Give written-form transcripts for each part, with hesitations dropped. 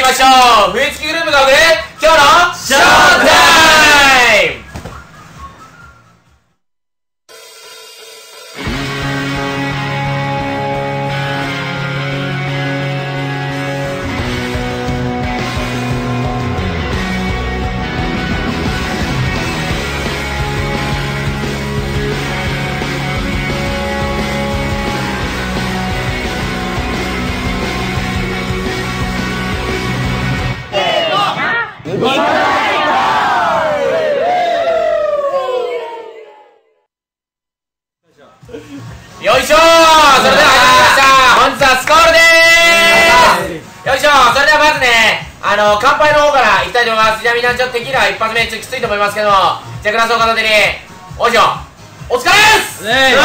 ましょう。冬月グループが送る今日のショータイム。よいしょー。それでは始まりました。本日はスコールでーす。よいしょー。それではまずね、乾杯の方からいきたいと思います。じゃあみんなちょっとテキーラ一発目ちょっときついと思いますけども、じゃあグラスを片手においしょ、お疲れーす。イエ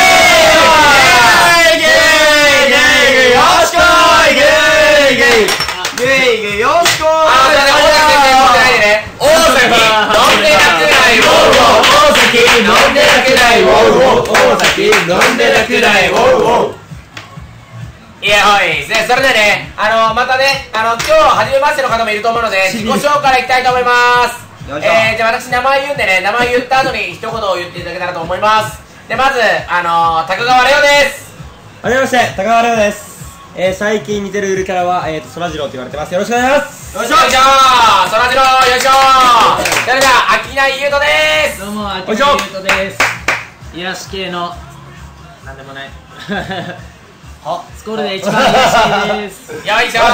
ーイよろしくー。イエーイよろしくー。大崎先生飲んでないでね。大崎飲んでなくない。ウォーウォー。大崎飲んでなくない。ウォーウォー。大崎飲んでなくない。ウォーウォー。いやほい。それでね、またね、今日初めましての方もいると思うので自己紹介からいきたいと思います。じゃあ私名前言うんでね、名前言った後に一言言っていただけたらと思います。でまず高川レオです。 はじめまして、高川レオです。最近似てるゆるキャラはそらジローと言われてます。よろしくお願いします。 よいしょよいしょ、そらジローよいしょ。それでは秋名優斗です。 どうも、秋名優斗です。癒し系のなんでもないスコールで一番癒しいです。 よいしょ。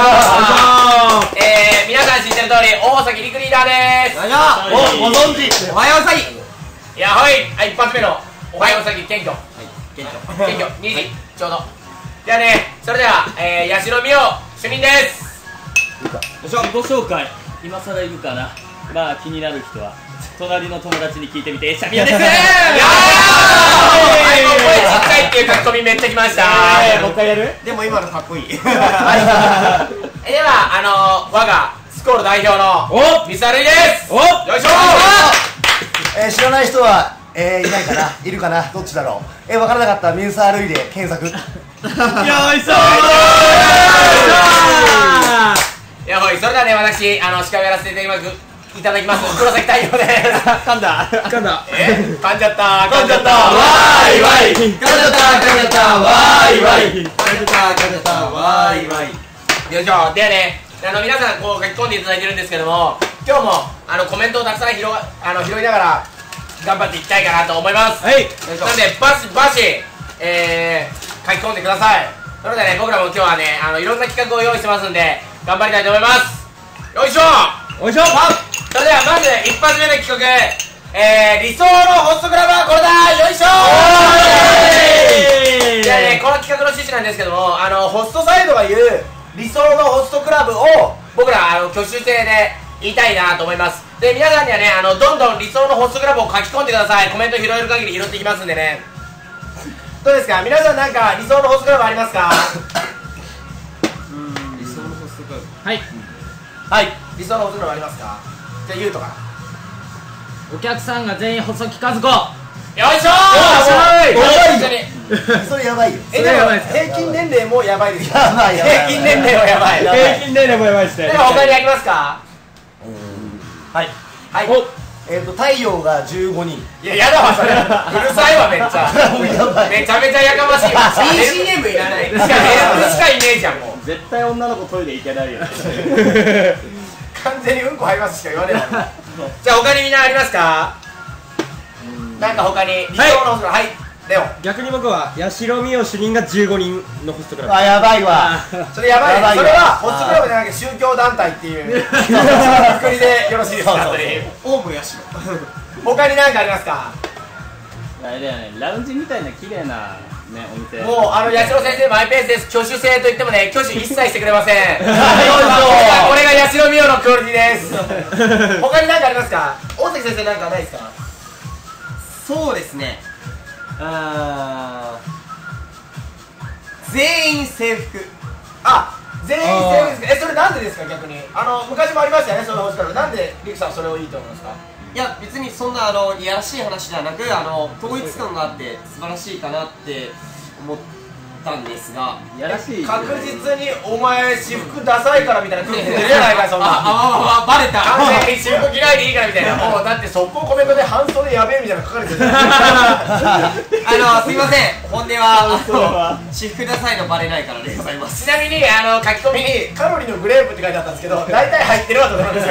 皆さん知ってる通り大崎陸リーダーです。 ご存知、おはようさぎ。 いやほい、一発目のおはようさぎ謙虚謙虚2時ちょうど。じゃあね、それでは八代美代主任です。 自己紹介、今更いるかな。まあ気になる人は隣の友達に聞いてみて。シャミヤです。 いやー、声ちっちゃいっていう書き込みめっちゃ来ました。 もう一回やる？ でも今のかっこいい。 では我がスコール代表のミサルイです。よいしょ。 知らない人はいないかな、いるかな、どっちだろう。分からなかったらミンサールイで検索。 よいしょ。 いやほい、それではね、私司会をやらせていただきます黒崎太陽です。 噛んだ噛んじゃったわーいわい、噛んじゃったわーいわい、よいしょ。でね、皆さんこう書き込んでいただいてるんですけども、今日もコメントをたくさん拾いながら頑張っていきたいかなと思います。なんでバシバシ書き込んでください。それでね、僕らも今日はねいろんな企画を用意してますんで頑張りたいと思います。よいしょよいしょ。 それではまず一発目の企画、理想のホストクラブはこれだ。よいしょー。じゃあね、この企画の趣旨なんですけども、ホストサイドが言う理想のホストクラブを僕ら挙手制で言いたいなと思います。で皆さんにはねどんどん理想のホストクラブを書き込んでください。コメント拾える限り拾っていきますんでね。どうですか皆さん、なんか理想のホストクラブありますか？ 理想のホストクラブ、はいはい、理想のホストクラブありますか？じゃあ言うとかお客さんが全員細木和子。 よいしょー。 それやばいよ。 でも平均年齢もやばいですよ。 やばい平均年齢はやばい。 平均年齢もやばいですね。 でも他にありますか？ はいはい。 太陽が15人。 いや、やだわそれ。うるさいわめっちゃ。めちゃめちゃやかましいわ。BGM いらない。しかいねえじゃんもう。 絶対女の子トイレ行けないよ。 完全にうんこ入りますしか言わねえわ。じゃあ他にみんなありますか？なんか他に理想のホストクラブ。はい、レオ。 逆に僕は八代美代主任が15人のホストクラブ。 あ、やばいわ。 それやばいね。それはホストクラブじゃなくて宗教団体っていう作りでよろしいですか？ オウムヤシ他に何かありますか？ あれだよね、ラウンジみたいな綺麗なねお店。 もう八代先生マイペースです。挙手制といってもね、挙手一切してくれません。これが八代美代のクオリティです。他に何かありますか？大関先生、何かないですか？ そうですね。全員制服。 あ、全員制服ですか？それなんでですか？逆に昔もありましたよね、そのホストクラブ。なんでリクさんそれをいいと思いますか？ いや別にそんないやらしい話ではなく統一感があって素晴らしいかなって思ったったんですが、 やらしい確実にお前私服ダサいからみたいな空気出るじゃないかそんなバレた。 完全に私服着ないでいいからみたいなもうだって速攻コメントで半袖やべえみたいなの書かれてるじゃんすいません、本音は私服ダサいのバレないからでございます。 ちなみに書き込みにカロリーのグレープって書いてあったんですけど大体入ってるわと思うんですよ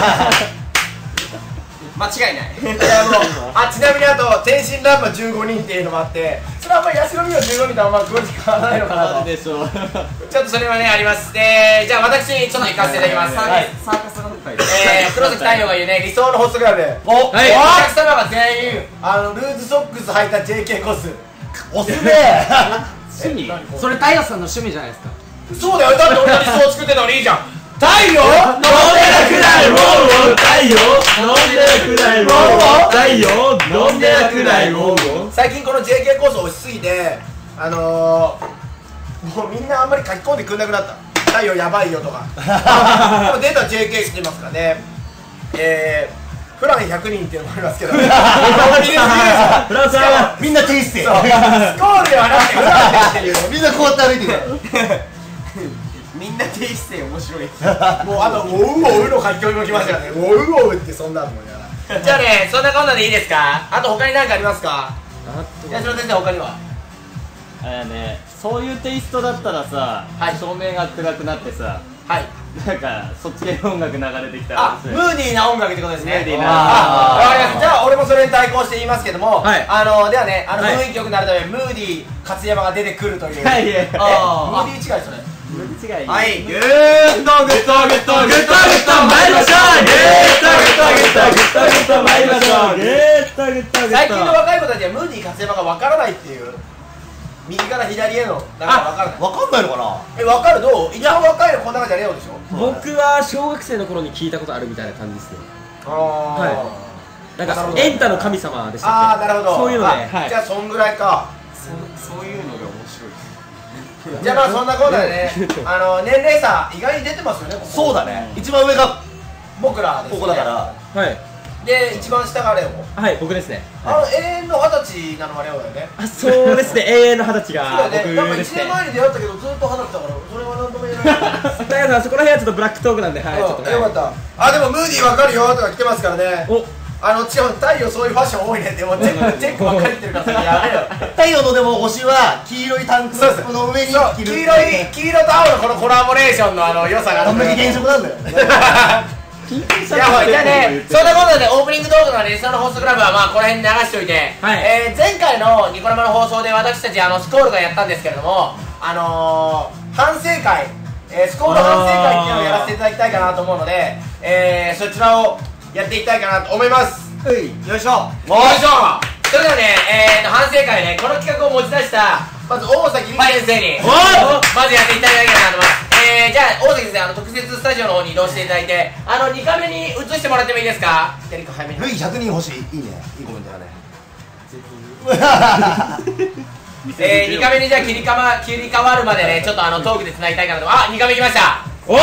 間違いない。 いやもうちなみにあと天真爛漫15人っていうのもあってそれはあんまり安飲みの15人とあんま詳しく変わらないのかなとでしょう。 ちょっとそれはねありますでじゃあ私ちょっと行かせていただきます、 サーカスの会黒崎太陽が言うね理想のホストクラブおはいお客様が全員ルーズソックス履いた JK コスおすすめ趣味それ太陽さんの趣味じゃないですか。 そうだよだって俺が理想を作ってたのにいいじゃん太陽飲んでなくないウォーウォー太陽飲んでなくないウォーウォー太陽飲んでなくないウォーウォー最近この JK コース押しすぎてもうみんなあんまり書き込んでくんなくなった太陽やばいよとかでも出た JK 知ってますからねフラン100人っていうのもありますけどフランスはみんなテイステスコールではなくてフランっていうみんなこうやって歩いててみんな低姿勢面白い。 もうあとウォウウォウの書き込みも来ましたからねウォウウォウってそんなのもやらじゃあねそんなこんなでいいですかあと他に何かありますか八代先生他にはね、そういうテイストだったらさ、 はい照明が暗くなってさ、 はいなんかそっち系の音楽流れてきたらムーディーな音楽ってことですねムーディーなわかりましたじゃあ俺もそれに対抗して言いますけどもはいではねはい雰囲気良くなるためムーディー勝山が出てくるというムーはいディー違いそれ違いはいグッドグッドグッドグッドグッド参りましょうグッドグッドグッドグッド参りましょうグッドグッドグッド最近の若い子たちはムーディー勝山が分からないっていう右から左へのなんか分からないわかんないのかな分かるどう一番若いのこの中じゃレオでしょ僕は小学生の頃に聞いたことあるみたいな感じですねなんかエンタの神様でしたっけなるほどそういうのではいじゃあそんぐらいかそういうのが面白い。 じゃあまあそんなことでね年齢差意外に出てますよねここそうだね一番上が僕らですねここだからはいで一番下がレオはい僕ですね永遠の20歳なのはレオだよねそうですね永遠の20歳がそうだよねなんか1 僕ですね年前に出会ったけどずっと20歳だからそれは何とも言えないだからそこら辺はちょっとブラックトークなんではいちょっとよかったでもムーディーわかるよとか来てますからねお違う太陽そういうファッション多いねってもうチェックばっかり言ってるからそれやめろよ太陽のでも推しは黄色いタンクトップの上にそう着る黄色と青のこのコラボレーションの良さがあるどんだけ現職なんだよいやほいじゃあねそんなことでオープニング動画のレストランのホストクラブはまあこの辺に流しておいて、 はい前回のニコ生の放送で私たちスコールがやったんですけれども反省会、スコール反省会っていうのをやらせていただきたいかなと思うので、そちらをやっていきたいかなと思いますよいしょよいしょそれではね反省会ねこの企画を持ち出したまず大崎先生にまずやっていただきたいかなと思いますじゃあ大崎先生特設スタジオの方に移動していただいて2カメに移してもらってもいいですかじゃあリコ早めにルイ100人欲しいいいねいいコメントだね 2カメにじゃあ切り替わるまでねちょっとトークでつなぎたいかなと2カメ来ましたお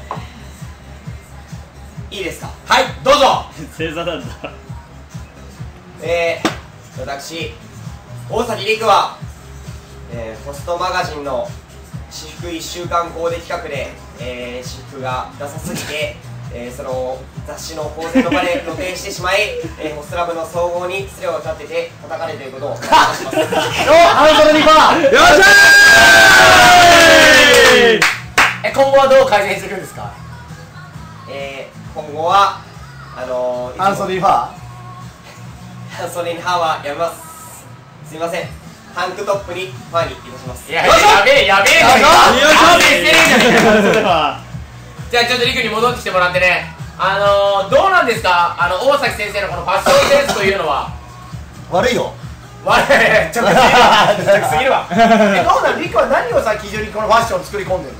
いいですかはいどうぞ正座なんだ。 私大崎陸は、ポストマガジンの私服1週間コーデ企画で、私服がダサすぎて、その雑誌の公然の場で露呈してしまい、ホストラブの総合にスレを立てて叩かれるということをお願いします半袖にパーよっしゃ今後はどう改善するんですか今後は半袖にパ半袖に歯はやめますすいませんタンクトップにファーに移動しますいややべえよいしょ安定してるじゃんそれはじゃあちょっとリクに戻ってきてもらってねどうなんですか大崎先生のこのファッションセンスというのはー悪いよ我々ちょっとすぎるわどうなんリクは何をさ基準にこのファッションを作り込んでるの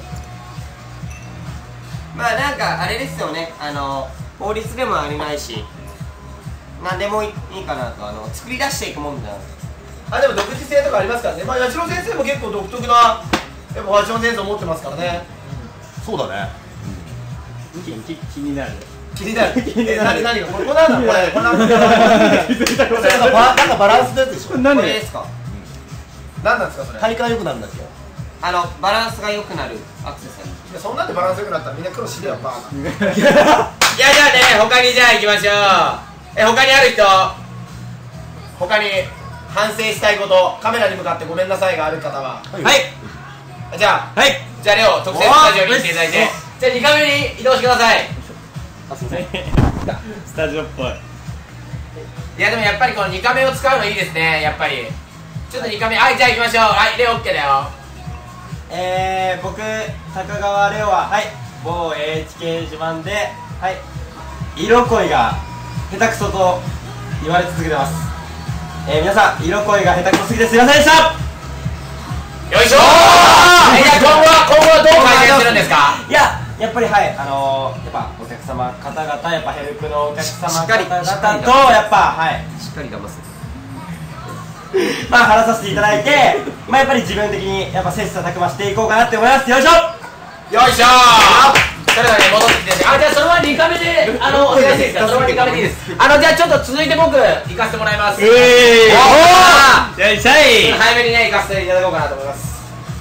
まあなんかあれですよね法律でもありないし何でもいいかなと作り出していくもんじゃんでも独自性とかありますからね八代先生も結構独特なやっぱファッションセンスを持ってますからねそうだね気になる。 気になる何がこれなんだこれなんだなんかバランスのやつでしょこれですか何なんですかそれ体感良くなるんだっけバランスが良くなるアクセサリー。 そんなんでバランス良くなったらみんな黒してやバーいや、じゃあね、他にじゃあ行きましょう。他にある人、他に反省したいこと、カメラに向かってごめんなさいがある方は。はい。じゃあ、はい。じゃあレオ、特設スタジオに行っていただいて、じゃあ2カメに移動してください。 あ、すいません。スタジオっぽい。 いやでもやっぱりこの2カメを使うのいいですね、やっぱり。ちょっと2カメ、はい、じゃあ行きましょう。はい、レオ OK だよ。 僕、高川レオは、はい、某 HK 自慢で、はい、色恋が下手くそと言われ続けてます。皆さん、色恋が下手くそすぎてすいませんでした。 よいしょー。じゃあ今後はどう改善するんですか？ いや、やっぱりはい、やっぱお客様方々、やっぱヘルプのお客様方々と、やっぱ、はい、 しっかり騙す。 まあ話させていただいて、まあやっぱり自分的にやっぱ切磋琢磨していこうかなって思います。よいしょ。 よいしょー。それではね、戻ってきて、じゃあそのまま2カメでお願いしていいですか？そのまま2カメでいいです。じゃあちょっと続いて僕行かせてもらいます。 よいしょい。 早めにね行かせていただこうかなと思います。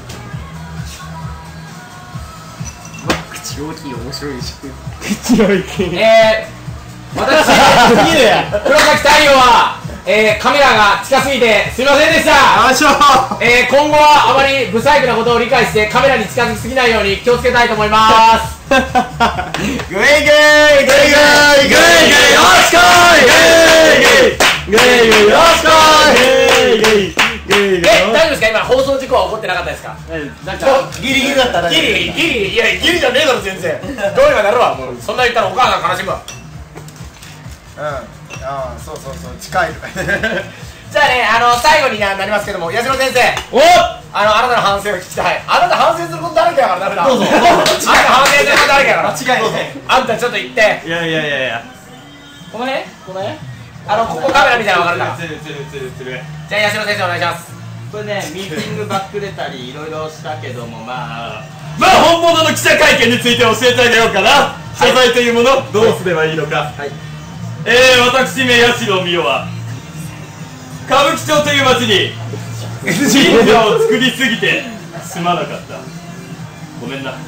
口大きい面白いし。 口の意見。 私黒崎太陽はカメラが近すぎてすみませんでした。今後はあまり不細工なことを理解してカメラに近づきすぎないように気をつけたいと思います。グイグイグイグイグイグイよろしくグイグイグイグイよろしく大丈夫ですか？今放送事故は起こってなかったですか？なんかギリギリだったね。 ギリいやギリじゃねえだろ全然。どうにかなるわ。もうそんな言ったらお母さん悲しむわ。 ああ、そう近い。 じゃあね、最後になりますけども、矢島先生、あなたの反省を聞きたい。あなた反省することだらけだからダメだ。どうぞ。あなた反省することだらけだから。間違いない。あんたちょっと言って。 いや。 この辺ここカメラ見たら分かるから。 つる。 じゃあ矢島先生お願いします。 これね、ミーティングばっくれたりいろいろしたけども、まあ本物の記者会見について教えてあげようかな。謝罪というもの、どうすればいいのか。私名八代美代は歌舞伎町という街に神社を作りすぎてすまなかった。ごめんな。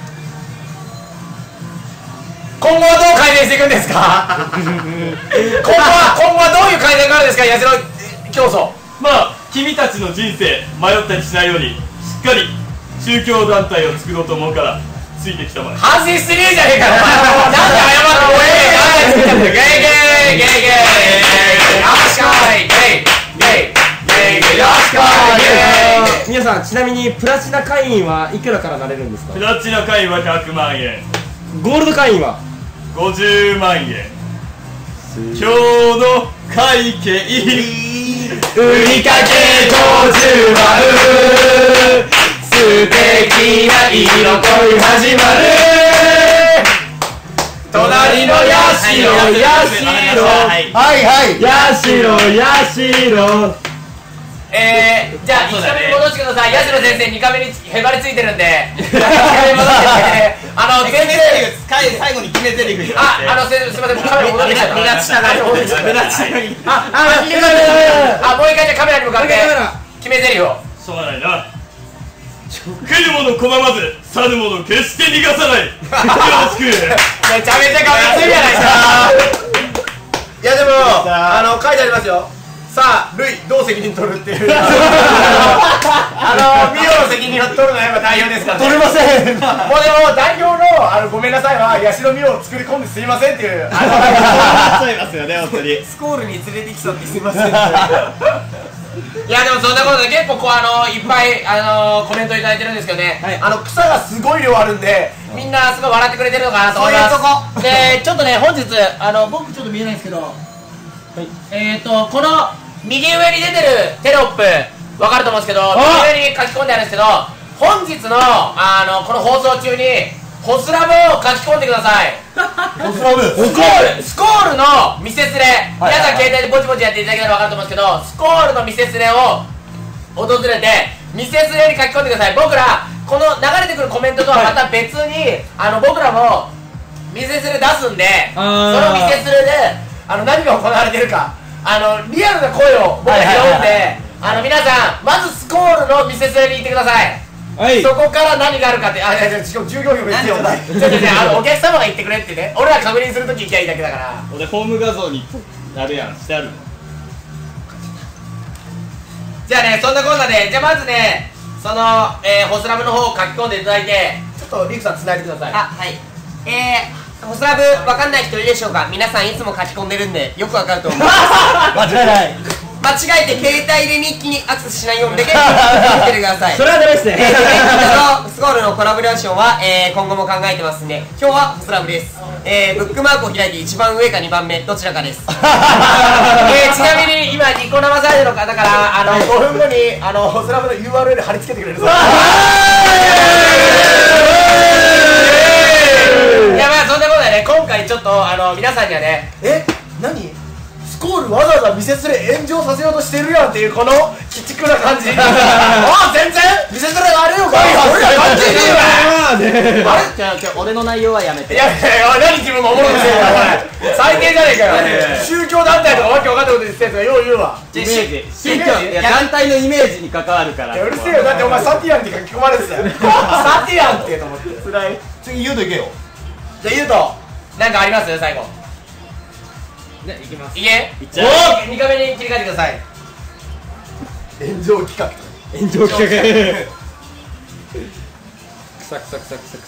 今後はどう改善していくんですか？今後はどういう改善があるんですか？八代教祖。 まあ君たちの人生迷ったりしないようにしっかり宗教団体を作ろうと思うからついてきたまえ。 反省してねえじゃねえかよ。なんで謝るの？ゲイゲイよしこいゲイよしこいゲイ。 皆さん、ちなみにプラチナ会員はいくらからなれるんですか？プラチナ会員は100万円、ゴールド会員は50万円。今日の会計売りかけ50万、素敵な色恋始まる。隣のヤシロじゃあ1カメに戻してください。ヤシロ先生2カメにへばりついてるんで1カメに戻して全然最後に決め台詞。 すいません、カメラ戻ってきちゃった。目立ちたがりもう一回じゃカメラに向かって決め台詞を。 しょうがないな。来るもの拒まず去るもの決して逃がさない。よろしく。 めちゃめちゃかめついじゃないですか。 いやでも書いてありますよ。さあ、ルイどう責任取るっていう。ミオの責任を取るのはやっぱ代表ですからね。 取れません。 もうでも代表のごめんなさいはヤシロミオを作り込んですいませんっていう。 そういますよね、本当に。 スコールに連れてきちゃってすいません。 いやでもそんなことで結構いっぱいコメントいただいてるんですけどね、 草がすごい量あるんでみんなすごい笑ってくれてるのかなと思います。でちょっとね本日僕ちょっと見えないんですけど、この右上に出てるテロップわかると思うんですけど、右上に書き込んであるんですけど、本日のこの放送中にホスラブを書き込んでください。スコールの店連れ、皆さん携帯でぼちぼちやっていただけたら分かると思うんですけど、スコールの店連れを訪れて店連れに書き込んでください。僕らこの流れてくるコメントとはまた別に僕らも店連れ出すんで、その店連れで何が行われてるかリアルな声を僕ら拾うんで、皆さんまずスコールの店連れに行ってください。 はい。 そこから何があるかって、あ、しかも従業員も必要だ。お客様が言ってくれってね、俺ら確認するとき行きゃいいだけだから。 俺ホーム画像にあるやん、してあるの。 じゃあね、そんなこんなで、じゃあまずね、その、ホスラブの方を書き込んでいただいて、ちょっとリクさん繋いでください。 あ、はい。ホスラブわかんない人いるでしょうか。皆さんいつも書き込んでるんでよくわかると思います。 間違いない。 間違えて携帯で日記にアクセスしないようにだけ気をつけてください。 それはダメですね。 スコールのコラボレーションは、今後も考えてますんで、今日はホスラブです。ブックマークを開いて一番上か2番目どちらかです。 ちなみに今ニコ生サイドの方から5分後にホスラブの URL 貼り付けてくれるそうです。いや、まあそんなことでね、今回ちょっと皆さんにはね、何スコールわざわざ見せつれ炎上させようとしてるやんっていうこの鬼畜な感じ。あ、全然見せつれあれよかい。俺ら関係ねえわ。あれ、 俺の内容はやめて。 いやいや、何自分もおもろくしてるんだお前。最低じゃねえかよ。宗教団体とかわけわかんないこと言ってるやつがよう言うわ。 イメージ、宗教、いや団体のイメージに関わるから。 うるせえよ、だってお前サティアンって書き込まれてたよ。サティアンってと思って。辛い。 次言うといけよ。 じゃあ言うとなんかあります？最後。 じゃあ行きます。 いけ。 いっちゃう。 2回目に切り替えてください。炎上企画。 炎上企画。くさくさくさくさくさくさ。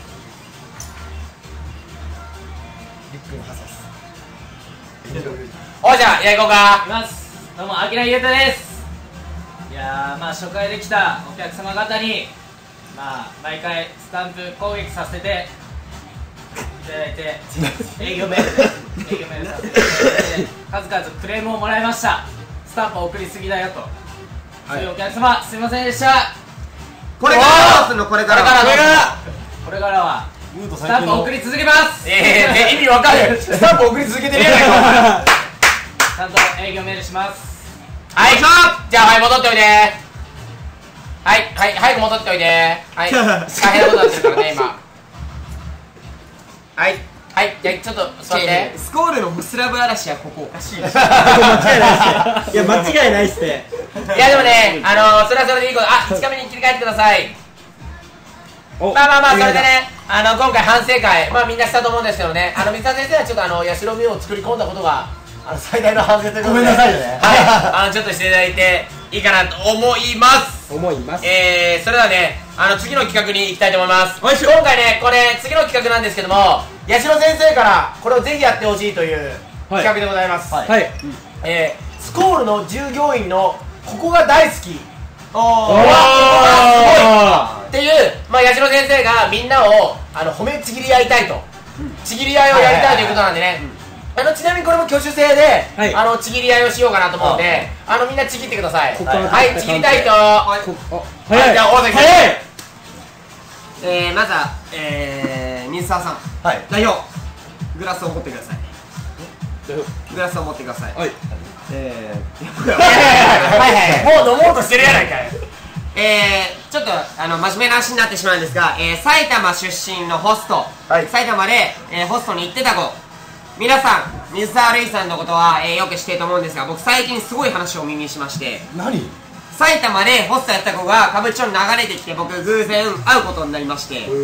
リックのハサス。 お、じゃあ、行こうか。 いきます。どうも、あきらゆうたです。いやー、まあ初回で来たお客様方にまあ毎回スタンプ攻撃させていただいて、営業メールさせていただいて数々クレームをもらいました。スタンプ送りすぎだよと、そういうお客様すいませんでした。 これからどうすんの？これからはスタンプ送り続けます。 意味わかる。スタンプ送り続けてるやないか。 ちゃんと営業メールします。 はい、行くぞ。じゃあ、はい、戻っておいで。はい、はい、早く戻っておいで。はい、大変なことになってるからね、今。はい、はい、じゃあちょっと座って。 スコールのホスラブ嵐はここおかしいでしょ。 いや、間違いないっすね。 いや、でもね、それはそれでいいこと。あ、1日目に切り替えてください。まあまあまあ、それでね、今回反省会、まあみんなしたと思うんですけどね、水田先生はちょっと八代美を作り込んだことが最大の反省ということで、 ごめんなさいね。 はい、ちょっとしていただいていいかなと思います。それではね、次の企画に行きたいと思います。今回ね、これ次の企画なんですけども、八代先生からこれをぜひやってほしいという企画でございます。はい、スコールの従業員のここが大好き、ここがすごいっていう、まあ、八代先生がみんなを褒めちぎり合いたいと、ちぎり合いをやりたいということなんでね、ちなみにこれも挙手制で、ちぎり合いをしようかなと思うんで、みんなちぎってください。はい、ちぎりたい人。はい、じゃあ大崎さん。 まずは水沢さん、代表グラスを持ってください。グラスを持ってください。はい、 もう飲もうとしてるやないかい。 ちょっと真面目な話になってしまうんですが、埼玉出身のホスト、埼玉で、ホストに行ってた子、皆さん水沢瑠衣さんのことは、よく知ってると思うんですが、僕最近すごい話を耳にしまして、埼玉でホストやった子が歌舞伎町に流れてきて、僕偶然会うことになりまして、よ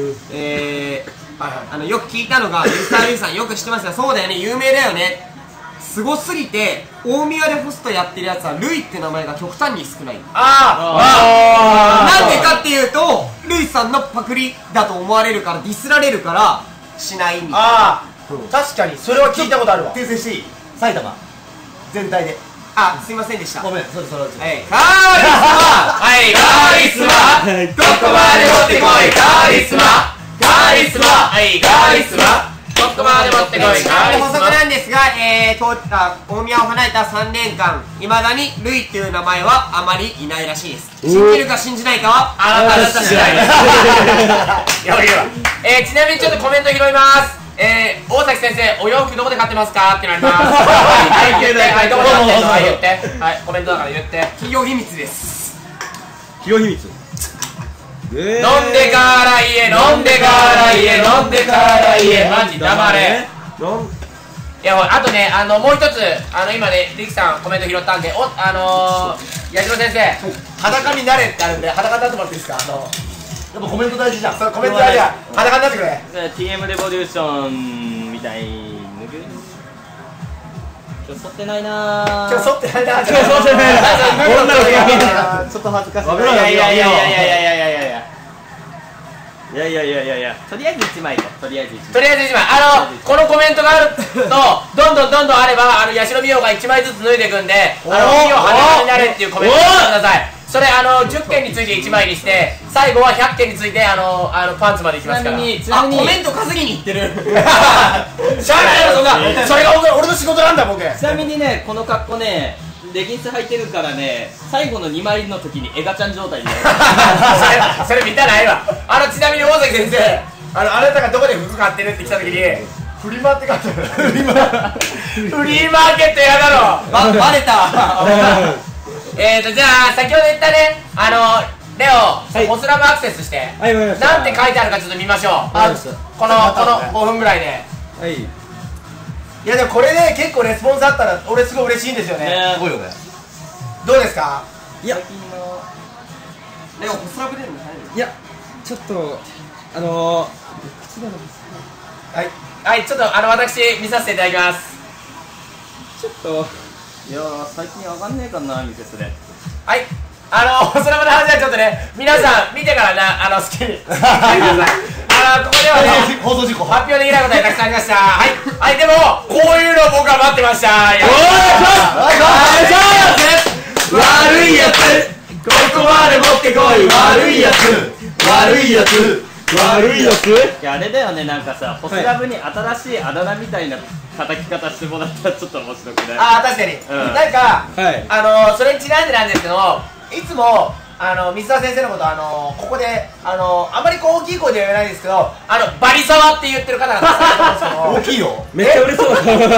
く聞いたのが、水沢瑠衣さんよく知ってますが、そうだよね、有名だよね、すごすぎて大宮でホストやってるやつはルイって名前が極端に少ない。なんでかっていうと、ルイさんのパクリだと思われるから、ディスられるからしないみたいな。 確かにそれは聞いたことあるわ。 訂正していい？埼玉全体で。 すいませんでした。 ごめん、それカーリスマ、 はいカーリスマ、どこまで持ってこいカーリスマ、カーリスマ、はいカーリスマ、どこまで持ってこいカーリスマ。 補足なんですが、大宮を離れた3年間、いまだにルイっていう名前はあまりいないらしいです。信じるか信じないかはあなた次第です。 やばいわ。ちなみにちょっとコメント拾います。大崎先生、お洋服どこで買ってますかってなります。はい、言って、はい、どこで買ってんの？はい、言って、はい、コメントだから言って。 企業秘密です。 企業秘密。 飲んでから言え、飲んでから言え、飲んでから言え、マジ黙れ。いや、あとね、もう一つ、今ね、リキさんコメント拾ったんで、八代先生、裸になれってあるんで、裸になってもらっていいですか？ やっぱコメント大事じゃん。 そうコメント大事だ。裸になってくれ。 TM レボリューションみたいに抜く。今日剃ってないなー。 今日剃ってないな。 今日剃ってないなちょっと恥ずかしい。 いやいやいやいやいやいやいやいやいやいやとりあえず1枚ととりあえず1枚とりあえず1枚このコメントがあるとどんどんあれば八代美桜が1枚ずつ脱いでいくんで美桜裸になれっていうコメントをしてください。それ10件について1枚にして最後は100件についてパンツまでいきますから。 ちなみにコメント稼ぎに行ってる。 しゃあないやろそんな。それが俺の仕事なんだ僕。 ちなみにねこの格好ねレギンス履いてるからね最後の2枚の時にエガちゃん状態でそれ見たないわ。ちなみに大崎先生あなたがどこで服買ってるって来た時にフリマって書いてある。フリーマーケットやだろ。 バレた。 じゃあ先ほど言ったねレオホスラムアクセスしてなんて書いてあるかちょっと見ましょう。この5分ぐらいで。 はいいやでもこれね結構レスポンスあったら俺すごい嬉しいんですよね。 すごいよね。 どうですか。 いやレオホスラブ出るの早い。 いやちょっとはいちょっと私見させていただきます。 ちょっといや最近上がんねえかな店それ。 はいホスラムの話はちょっとね皆さん見てからな好きにしてください。ここではね放送事故発表できないことがたくさんありました。はいでもこういうの僕は待ってました。 悪いやつここまで持ってこい。悪いやついやあれだよねなんかさホスラブに新しいあだ名みたいな叩き方してもらったらちょっと面白くない？ 確かに、なんか、それにちなんでなんですけどいつも水田先生のことここであまり大きい声では言えないんですけどバリサワって言ってる方がたくさんいるんですけど大きいよ。 めっちゃ嬉しそう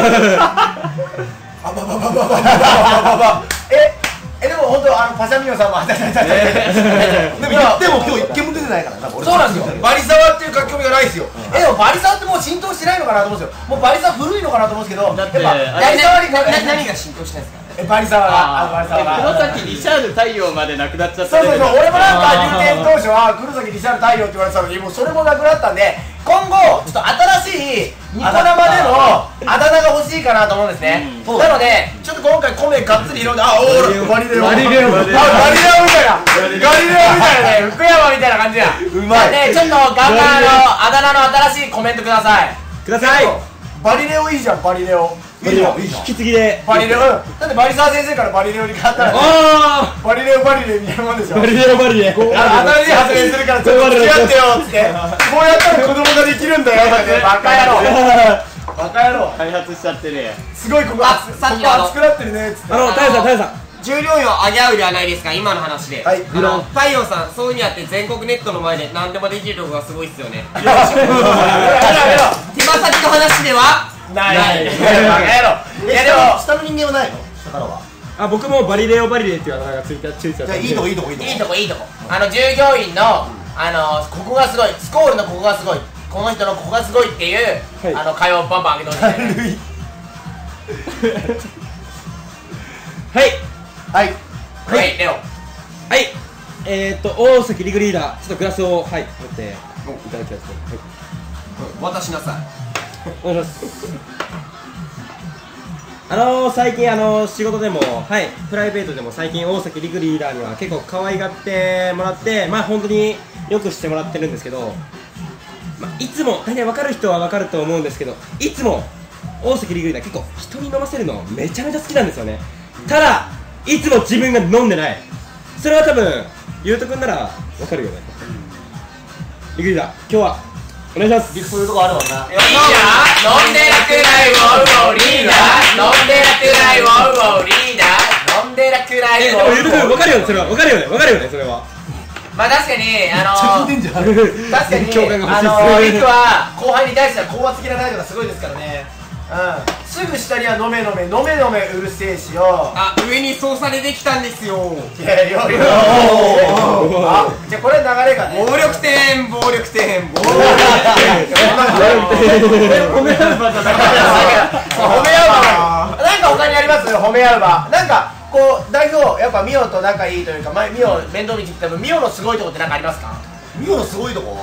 でも本当パシャミヨさんもでも言っても今日一件も出てないからな。 そうなんですよ。バリサワっていう書き込みがないですよ。でもバリサワってもう浸透してないのかなと思うんですよ。もうバリサワ古いのかなと思うんですけど、 だってやっぱバリサワに何が浸透してないんですか。 バリサワが黒崎リシャール太陽までなくなっちゃった。 そう俺もなんか入店当初は黒崎リシャール太陽って言われてたのにもうそれもなくなったんで今後ちょっと新しいニコ生でのあだ名が欲しいかなと思うんですね。なのでちょっと今回米がっつり拾うんでバリレオみたいなね福山みたいな感じや。うまいね。ちょっとガンガンあだ名の新しいコメントください。バリレオいいじゃん。バリレオいいじゃん。 引き継ぎでバリレオだってバリサワ先生からバリレオに変わったらバリレオみたいなもんでしょ。 バリレオ新しい発言するからちょっと付き合ってよっつってこうやったら子供ができるんだよってバカ野郎開発しちゃってね。 すごいここ熱くなってるねっつって。 太陽さん重量よ上げ合うではないですか今の話で。 はい太陽さんそういうにあって全国ネットの前で何でもできるとこがすごいっすよね。手羽先の話ではないバカ野郎。いやでも下の人間はないの。下からは僕もバリレオっていうあだ名がついてた。 じゃあいいとこ従業員のここがすごいスコールのここがすごいこの人のここがすごいっていう会話をバンバン上げてほしいね。 はいレオ大崎リグリーダーちょっとグラスを持っていただきます。 渡しなさい。 お願いします。最近仕事でもプライベートでも最近大崎リグリーダーには結構可愛がってもらって本当によくしてもらってるんですけど、いつも大体分かる人は分かると思うんですけどいつも大崎リグリーダー結構人に飲ませるのめちゃめちゃ好きなんですよね。ただいつも自分が飲んでない。それは多分ゆうとくんなら分かるよね。リグリーダー今日はお願いします。 そういうとこあるもんな。 飲んでなくないウォウウォウリーダー飲んでなくないウォウウォウリーダー飲んでなくないウォウウォウ。 ゆうとくん分かるよね。それは分かるよねそれは。 確かに確かに共感が欲しいリクは後輩に対しては高圧的な態度がすごいですからね。すぐ下には飲めうるせえしよ。 上に操作でできたんですよ。 いやじゃあこれ流れがね暴力点褒め合う場なんか他にあります？褒め合う場なんかこう代表やっぱミオと仲いいというかミオ面倒見てきた分ミオのすごいとこって何かありますか？ ミオのすごいとこ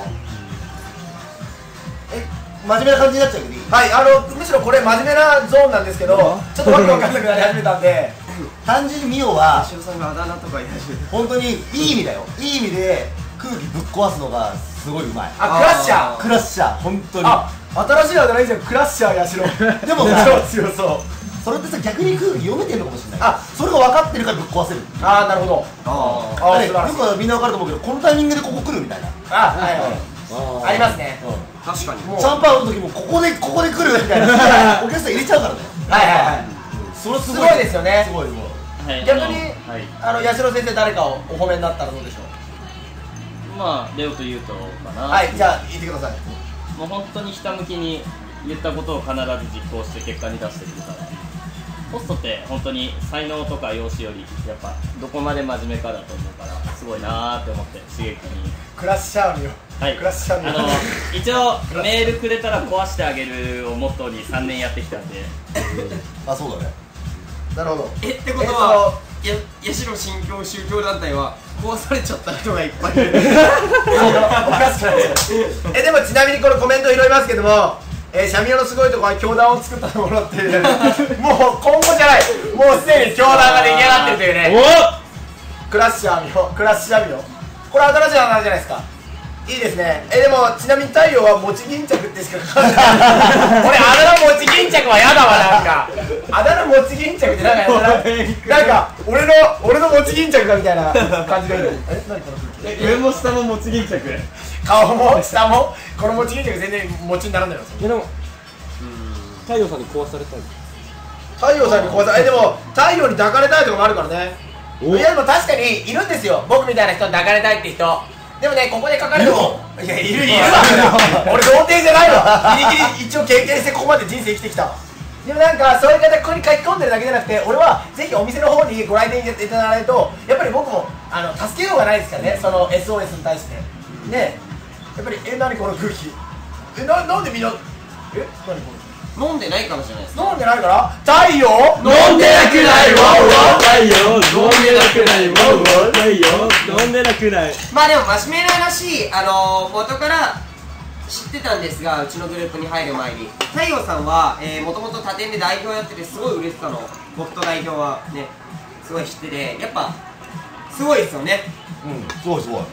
真面目な感じになっちゃうけどいい？ はい、むしろこれ真面目なゾーンなんですけど、ちょっとわけわかんなくなり始めたんで、 単純にミオは塩さんがあだ名とか言い始めて、 本当にいい意味だよ。いい意味で空気ぶっ壊すのがすごいうまい。 クラッシャー。 クラッシャー、本当に。 新しいあだ名いいじゃん、クラッシャーやしろ。 でもさ、 強そう。 それってさ、逆に空気読めてるのかもしれない。それが分かってるからぶっ壊せる。 なるほど。 あれ、よくみんな分かると思うけど、このタイミングでここ来るみたいな。 ありますね。 確かにシャンパンの時もここで来るみたいな。お客さん入れちゃうからね。それすごいですよね。 すごい。 逆に八代先生誰かをお褒めになったらどうでしょう？ まあレオとユウトかな。 はい、じゃあ言ってください。 もう本当にひたむきに言ったことを必ず実行して結果に出してくるから、ホストって本当に才能とか容姿よりやっぱどこまで真面目かだと思うから、すごいなーって思って刺激に。 クラッシャーミオ。 はい、 クラッシャーミオ。 一応メールくれたら壊してあげるをモットーに3年やってきたんで。 そうだね。 なるほど。 ってことは八代新教宗教団体は壊されちゃった人がいっぱいいる。 おかしくないですよ。でもちなみにこのコメント拾いますけども、シャミオのすごいところは教団を作ったものっていうもう今後じゃない、もうすでに教団が出来上がってるというね。クラッシャーミオ、クラッシャーミオ、これ新しいあだ名じゃないですか。いいですね。でもちなみに太陽は餅巾着ってしか書かれてない。俺あだ名餅巾着はやだわ。なんかあだ名餅巾着ってなんか俺の餅巾着がみたいな感じがいい。何この空気。 上も下も餅巾着。 顔も下もこの餅巾着全然餅にならないの。 いやでも太陽さんに壊されたい。 太陽さんに壊されでも太陽に抱かれたいとかもあるからね。いやでも確かにいるんですよ、僕みたいな人に抱かれたいって人。でもね、ここで書かれるのいや、いるわ俺童貞じゃないわ。ギリギリ一応経験してここまで人生生きてきたわ。でもなんかそういう方ここに書き込んでるだけじゃなくて、俺はぜひお店の方にご来店いただかないと、やっぱり僕も助けようがないですからね、その SOS に対してね。やっぱり何この空気、なんでみんな何これ飲んでないかもしれないです。 飲んでないから太陽飲んでなくない太陽飲んでなくない太陽飲んでなくない。 まあでも真面目な話、元から知ってたんですが、うちのグループに入る前に太陽さんはもともと他店で代表やっててすごい売れてたの。僕と代表はねすごい知ってて、やっぱすごいですよね。 すごいすごい。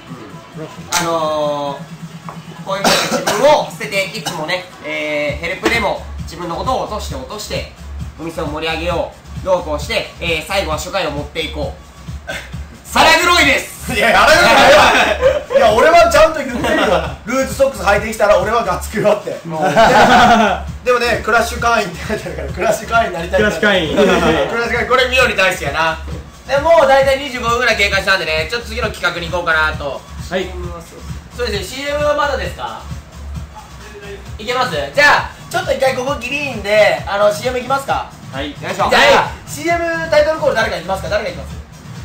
こういうふうに自分を捨てていつもね、ヘルプでも自分のことを落としてお店を盛り上げよう、どうこうして、最後は初回を持っていこう。腹黒いです。 いや、腹黒いよ。いや、俺はちゃんと言ってるよ。ルーズソックス履いてきたら俺はガッツくよって。でもね、クラッシュ会員って書いてあるから、クラッシュ会員になりたい。 クラッシュ会員クラッシュ会員、これミオに対してやな。でもう大体25分ぐらい経過したんでね、ちょっと次の企画に行こうかなと。 はい。 そうですね、CM はまだですか？いけます？じゃあちょっと一回ここギリーンでCM いきますか？ はい。 よいしょ。じゃあ CM タイトルコール誰かいきますか？誰がいきます？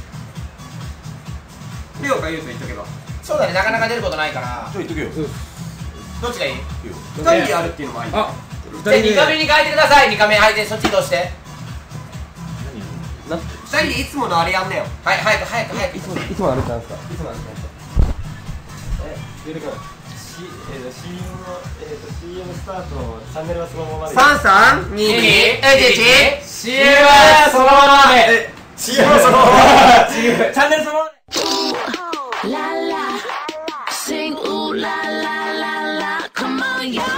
レオかユウト言っとけば。 そうだね、なかなか出ることないから言っとけよ。 どっちがいい 2人でやるっていうのもあり。 じゃあ2カメに変えてください。2カメ変えてそっち移動して。 2人でいつものあれやんなよ。 はい、早くいつもあれなんですか？いつもあれなんですか？出てこない。CM スタート、チャンネルはそのままで。 3、3、2、2、1、 CM はそのままで。 CM はそのままで。 チャンネルそのままで。 La la, sing ooh la la la la, come on yo.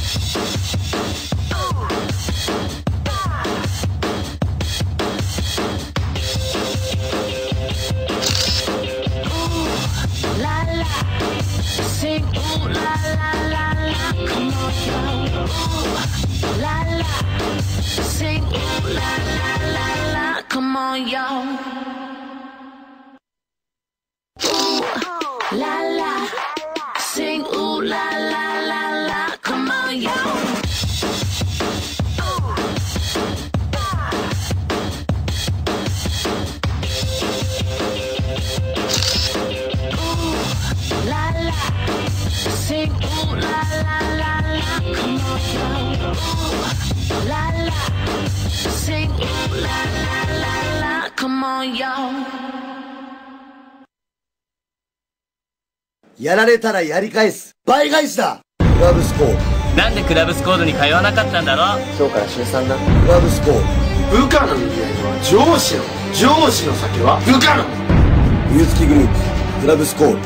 La la, sing ooh la la la la, come on yo. La la, sing ooh la la la la, come on yo. La la, sing ooh la la la la, come on yo. La la, sing ooh la la la la, come on yo. La la, sing ooh la la la la, come on yo. やられたらやり返す倍返しだ。クラブスコード。 なんでクラブスコードに通わなかったんだろう。 今日から週3だ。クラブスコード。 部下の人間は上司の酒は部下の冬月グループクラブスコール。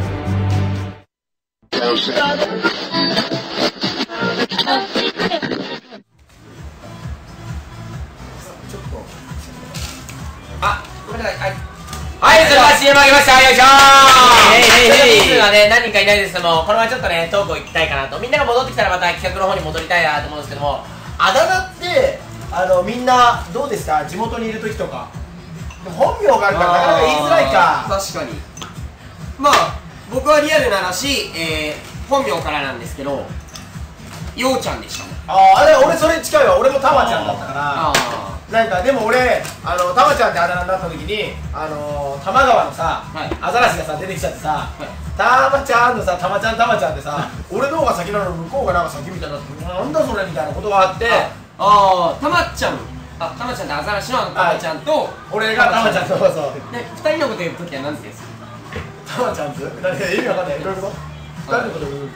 あ、ごめんなさい。はい、それでは CM あげました。よいしょー。人数がね、何人かいないですけども、このままちょっとね、トークを行きたいかなと。みんなが戻ってきたらまた企画の方に戻りたいなと思うんですけども、 あだ名ってみんなどうですか、地元にいる時とか。でも本名があるからなかなか言いづらいか。 確かに。まあ僕はリアルな話、本名からなんですけど、ようちゃんでしたね。 あれ俺それ近いわ。俺もたまちゃんだったから。 あなんかでも俺たまちゃんってあだ名になった時に多摩川のさ、アザラシがさ出てきちゃってさ、たまちゃんのさ、たまちゃんたまちゃんでさ、俺の方が先なのに向こうがなんか先みたいになって、なんだそれみたいなことがあって、 たまちゃん、たまちゃんってアザラシのたまちゃんと、 俺がたまちゃんと、そうで2人のこと言うときは何て言うんですか。 たまちゃんズ？意味わかんない。どういうこと？誰のこと言うって？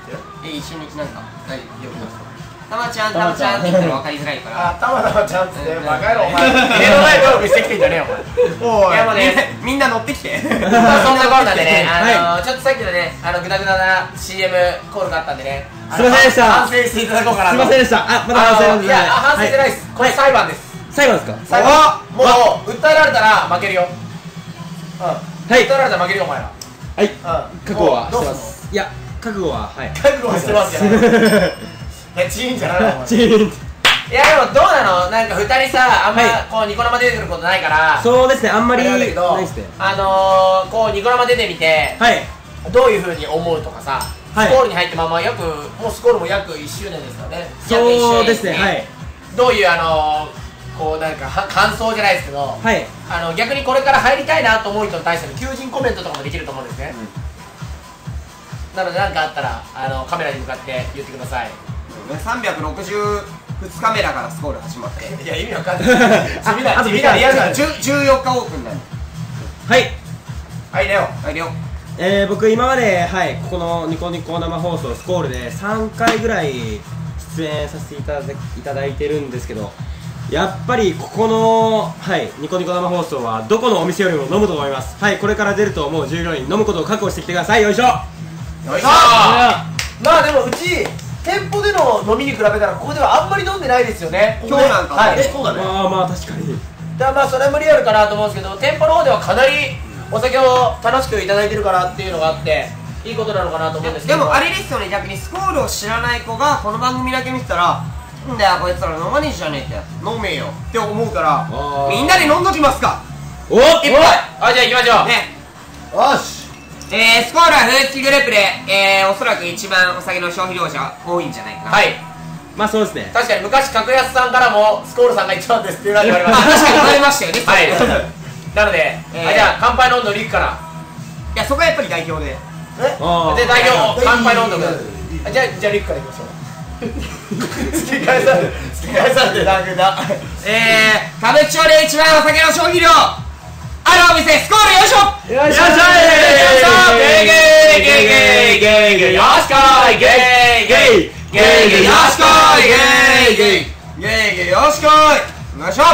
一緒になんか2人呼びますか。たまちゃんたまちゃんって言ったら分かりづらいから。 たまちゃんっつってバカ野郎お前。 目の前トークしてきてんじゃねえよお前。いやもうね、みんな乗ってきて。そんなコーナーでね、ちょっとさっきのね、グダグダな CM コールがあったんでね、 すいませんでした。 反省していただこうかなと。 すいませんでした。まだ反省なんですね。 いや、反省じゃないです。これ裁判です。 裁判ですか。 裁判。もう訴えられたら負けるよ。訴えられたら負けるよお前ら。 はい、覚悟はしてます。いや、覚悟は覚悟はしてますよ。チーンじゃないの。 チーン。 いやでもどうなの、なんか2人さ、あんまこうニコ生出てくることないから。 そうですね、あんまりないですね。 こうニコ生出てみて、どういう風に思うとかさ、スコールに入ってもうスコールも約1周年ですからね。 そうですね、はい。 どういうこうなんか感想じゃないですけど、逆にこれから入りたいなと思う人に対しての求人コメントとかもできると思うんですね。なので何かあったらカメラに向かって言ってください。360カメラからスコール始まって。いや意味わかんない。地味なリアルな14日オープンなんで。はいレオ。 僕今までここのニコニコ生放送スコールで3回ぐらい出演させていただいてるんですけど、やっぱりここのニコニコ生放送はどこのお店よりも飲むと思います。これから出ると思う従業員飲むことを覚悟してきてください。よいしょ。 よいしょ。まあでもうち店舗での飲みに比べたらここではあんまり飲んでないですよね。 今日なんかそうだね。 まあ確かに。 だまあそれもリアルかなと思うんですけど、店舗の方ではかなりお酒を楽しくいただいてるからっていうのがあっていいことなのかなと思うんですけど。でもあれですよね、逆にスコールを知らない子がこの番組だけ見てたら、なんだよこいつら飲まねえじゃねえって飲めよって思うから、みんなで飲んどきますか。一杯。じゃあ行きましょうね。 よし。 スコールは風月グループで、おそらく一番お酒の消費量者多いんじゃないかな。 まあそうですね。 確かに昔格安さんからもスコールさんが一番ですって言われました。確かに言われましたよね。なので、じゃあ乾杯の温度リクから。いやそこはやっぱり代表で。で代表乾杯の温度じゃあリクからいきましょう。突き返されてダメだ。歌舞伎町で一番お酒の消費量あるお店スコールよいしょ。よいしょ。ゲイゲイゲイゲイゲイゲイよしこいゲイゲイゲイゲイよしこいゲイゲイゲイゲイよしこいよいしょ。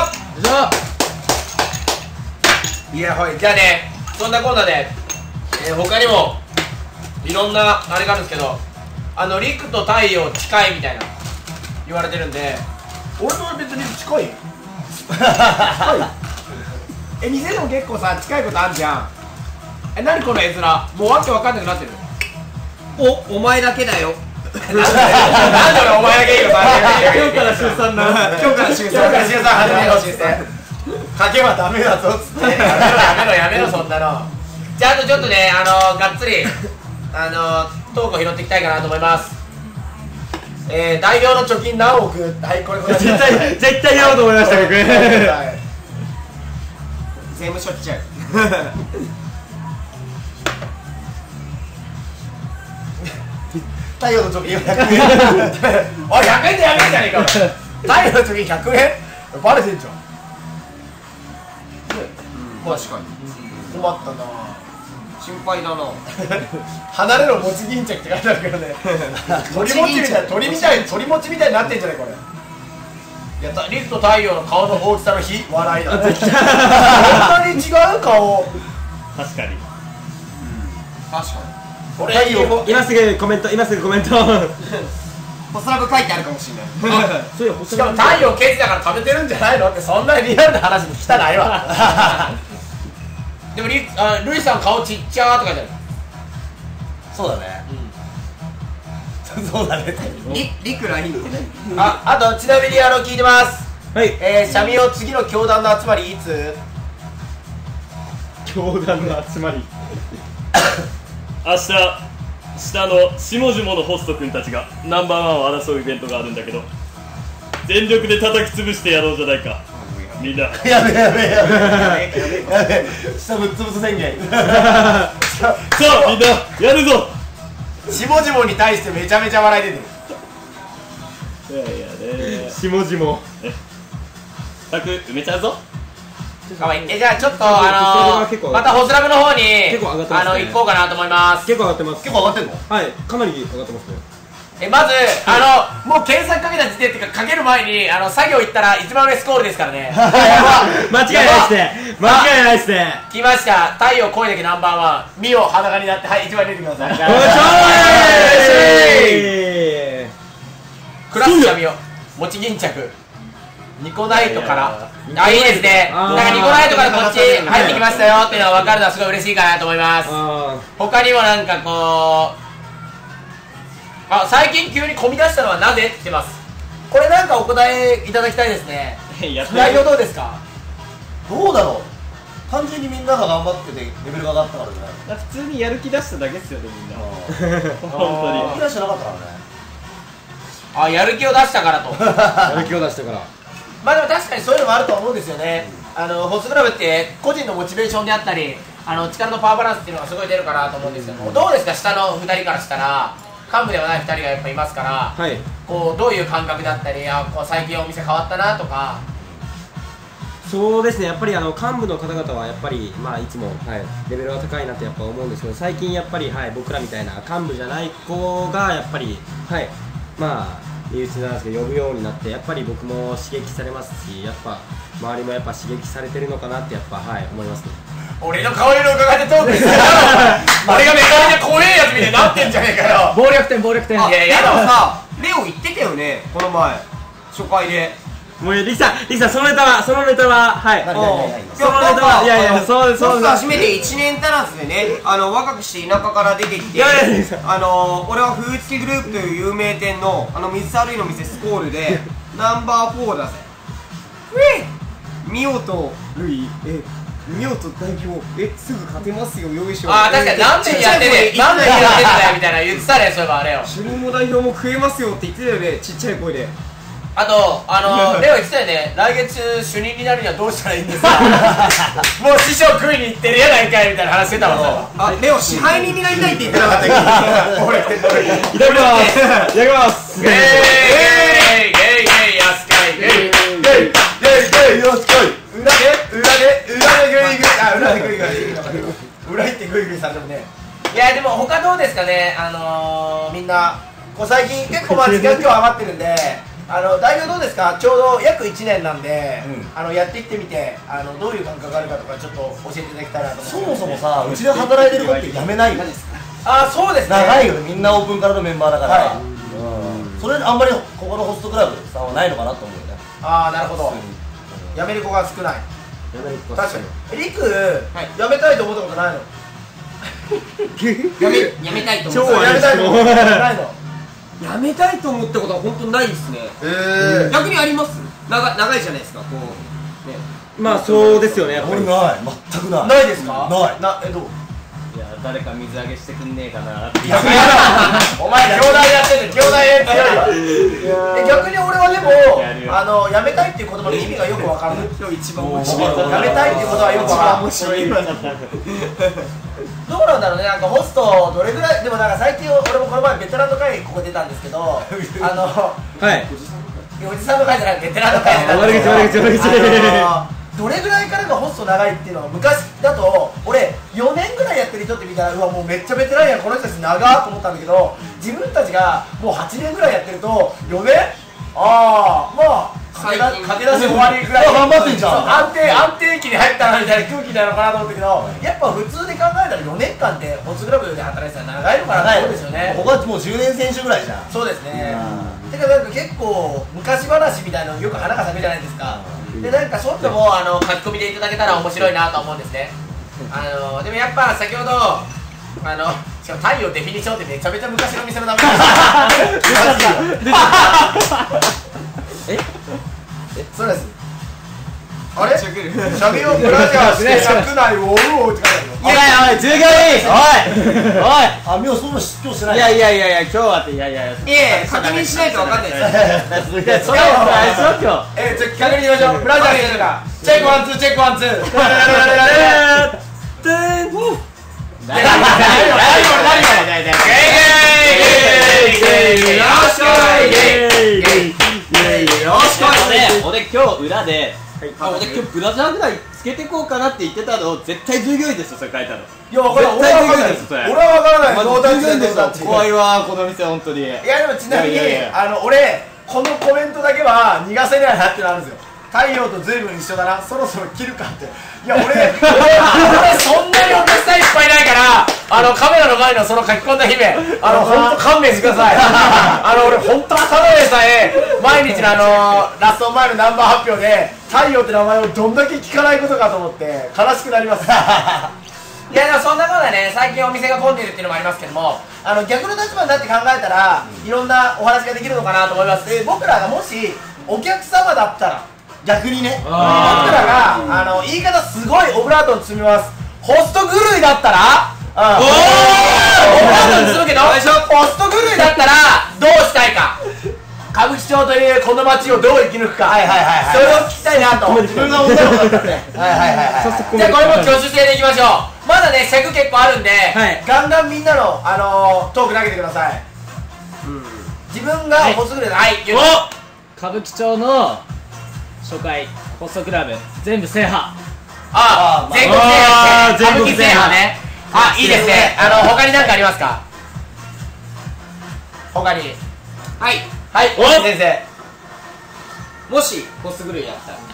いやはい、じゃあね、そんなこんなで他にもいろんなあれがあるんですけど、陸と太陽近いみたいな言われてるんで、 俺と別に近い。店でも結構さ近いことあるじゃん。何この絵面、もうわけわかんなくなってる。 お前だけだよ。 なんで俺お前だけいいよ。今日から週3な。今日から週3始めようって書けばダメだぞっつって。 やめろそんなの。じゃああとちょっとね、がっつりトークを拾っていきたいかなと思います。代表の貯金何億。これ絶対やろうと思いました僕。 税務署来ちゃう。 太陽の貯金100円。おい100円でやめんじゃねえか。太陽の貯金100円バレてんじゃん。確かに困ったな。 心配だな。 離れろもち巾着って書いてあるけどね。鳥持ちみたい、鳥持ちみたいになってんじゃないこれ。いや、リクと太陽の顔の大きさの比笑いだ。そんなに違う顔。 確かに。 確かに。 俺今すぐコメント、今すぐコメント。 おそらく書いてあるかもしれない。 そうよ、 しかも太陽ケチだから食べてるんじゃないのって、そんなリアルな話に来たないわ。でもルイさん顔ちっちゃーって書いてある。 そうだね。そうだね。 リクラインって何？ あとちなみに聞いてます。 はい。 シャミオ次の教団の集まりいつ？ 教団の集まり。 明日、下の下々のホスト君たちがナンバーワンを争うイベントがあるんだけど、全力で叩き潰してやろうじゃないか。みんな。 やべ下ぶっ潰す宣言。 さあみんなやるぞ。 下々に対してめちゃめちゃ笑い出てる。 いやいやね。 下々。 柵埋めちゃうぞ。 かわいい。じゃあちょっとまたホスラブの方に結構上がってますね行こうかなと思います。 結構上がってます。 結構上がってんの？ はい、かなり上がってますね。 まずもう検索かけた時点っていうかかける前に作業行ったら一番上スコールですからね。 間違いないっすね。間違いないっすね。 来ました。太陽声だけナンバーワン。ミオ裸になって、はい、一番入れてください。 おいしょーい。 クラスシャミオ持ち巾着ニコナイトからいいですね。なんかニコナイトからこっち入ってきましたよっていうのが分かるのはすごい嬉しいかなと思います。他にもなんかこう最近急に混み出したのはなぜって来てます。これなんかお答えいただきたいですね。内容どうですか？ どうだろう。単純にみんなが頑張っててレベルが上がったからじゃない。 普通にやる気出しただけっすよね、みんな。 本当に。やる気出してなかったからね。 やる気を出したからと。 やる気を出したから。 まあでも確かにそういうのもあると思うんですよね。ホスクラブって個人のモチベーションであったり力のパワーバランスっていうのがすごい出るかなと思うんですけども、どうですか下の2人からしたら幹部ではない2人がやっぱいますから、 はい、 こうどういう感覚だったりこう最近お店変わったなとか。 そうですね、やっぱり幹部の方々はやっぱり、いつも、レベルが高いなってやっぱ思うんですけど、最近やっぱり、僕らみたいな幹部じゃない子がやっぱり、身内なんですけど呼ぶようになって、やっぱり僕も刺激されますし、やっぱ周りもやっぱ刺激されてるのかなってやっぱ思いますね。 俺の顔色を伺ってトークしてる俺がめちゃめちゃ怖えやつみたいになってんじゃねえかよ。 暴力点暴力点。 いやいやでもさ、レオ言ってたよねこの前初回で。 もうリキさんそのネタはそのネタはそうです僕初めて1年足らずでね若くして田舎から出てきて、俺はフーツキグループという有名店の水沢類の店スコールでナンバー4だぜ。ミオとルイミオと代表すぐ勝てますよよいしょ。 確かに何年やってて何年やってたよみたいな言ってたね。そういえばあれよ主任も代表も食えますよって言ってたよねちっちゃい声で。 あとレオ言ってたよね。来月主任になるにはどうしたらいいんですかもう師匠食いに行ってるやないかいみたいな話してたわ。 レオ支配人になりたいって言ってなかったっけ？俺いただきますゲイゲイゲイゲイやすかいゲイゲイゲイよしこい。 裏でグイグイ裏行ってグイグイさんでもね。いやでも他どうですかね。みんなこう最近結構時間今日上がってるんで代表どうですか？ちょうど約1年なんで、やってきてみてどういう感覚があるかとかちょっと教えていただきたいなと思って。 そもそもさ、うちで働いてる子って辞めないよ。 そうですね。 長いよね、みんなオープンからのメンバーだから、それあんまりここのホストクラブさんはないのかなと思うよね。 なるほど。辞める子が少ない。確かに。リク、辞めたいと思ったことないの？ やめたいと思ったやめたいと思ったことないの？ やめたいと思ったことは本当ないですね。逆にあります？長いじゃないですかこうね。 そうですよね。 俺ない、全くない。 ないですか？ ない。 どう？ いや誰か水揚げしてくんねえかなって。 お前兄弟やってる。兄弟強いわ。逆に俺はでもやめたいっていう言葉の意味がよくわからない。 今日一番面白い。 やめたいっていうことはよくわからない。どうなんだろうね。なんかホストどれぐらいでもなんか最近俺もこの前ベテランの会ここ出たんですけどおじさんの会じゃないベテランの会で悪口どれぐらいからがホスト長いっていうのが昔だと俺 4年ぐらいやってる人って見たらうわもうめっちゃベテランやこの人たち長ーと思ったんだけど、自分たちがもう8年ぐらいやってると4年ああまあ駆け出し終わりぐらい頑張ってんじゃん安定期に入ったなみたいな空気なのかなと思ったけど、やっぱ普通で考えたら4年間ってホスクラブで働いてたら長いのかなと思うんですよね。 ここはもう10年選手ぐらいじゃん。 そうですね。てかなんか結構昔話みたいなのよく花が咲くじゃないですか。でなんかそういうのも書き込みでいただけたら面白いなと思うんですね。でもやっぱ先ほどしかも太陽デフィニションってめちゃめちゃ昔の店の名前そうです。あれ？シャミオブラジャーして100内を追うって書いてあるよ。 いやいや、おい、従業員、おい、 あ、みおその出張してない。 いやいやいやいや、今日はって、いやいや、 確認しないと分かんないですそれはあれでしょ、今日。 ちょっと確認しましょう。ブラジャー選手がチェックワンツーチェックワンツー。 俺今日裏で、俺今日ブラジャーぐらいつけてこうかなって言ってたのを絶対従業員ですよ、それ書いたの。 いや、分からない。俺は分からないです。俺は分からない。 従業員ですよ。怖いわ、この店本当に。いやでもちなみに俺このコメントだけは逃がせないなってのあるんですよ。太陽と随分一緒だな、そろそろ切るかって。いや俺そんなにお客さんいっぱいいないからカメラの前のその書き込んだ姫本当勘弁してください。俺本当ただでさえ毎日のラスト前のナンバー発表で太陽って名前をどんだけ聞かないことかと思って悲しくなります。いやでもそんなことでね、最近お店が混んでるっていうのもありますけども、逆の立場になって考えたらいろんなお話ができるのかなと思います。僕らがもしお客様だったら逆にね、僕らが言い方すごいオブラートに包みます。ホスト狂いだったらオブラートに包むけどホスト狂いだったらどうしたいか、歌舞伎町というこの街をどう生き抜くか、それを聞きたいなと。自分が女の子だったらね。じゃあこれも挙手制でいきましょう。まだね尺結構あるんで、ガンガンみんなのトーク投げてください。自分がホスト狂いだ。 歌舞伎町の初回ホストクラブ全部制覇。 全国制覇ですね。歌舞伎制覇ね。いいですね。他に何かありますか？他に。はい、先生。 もしホスト狂いだったら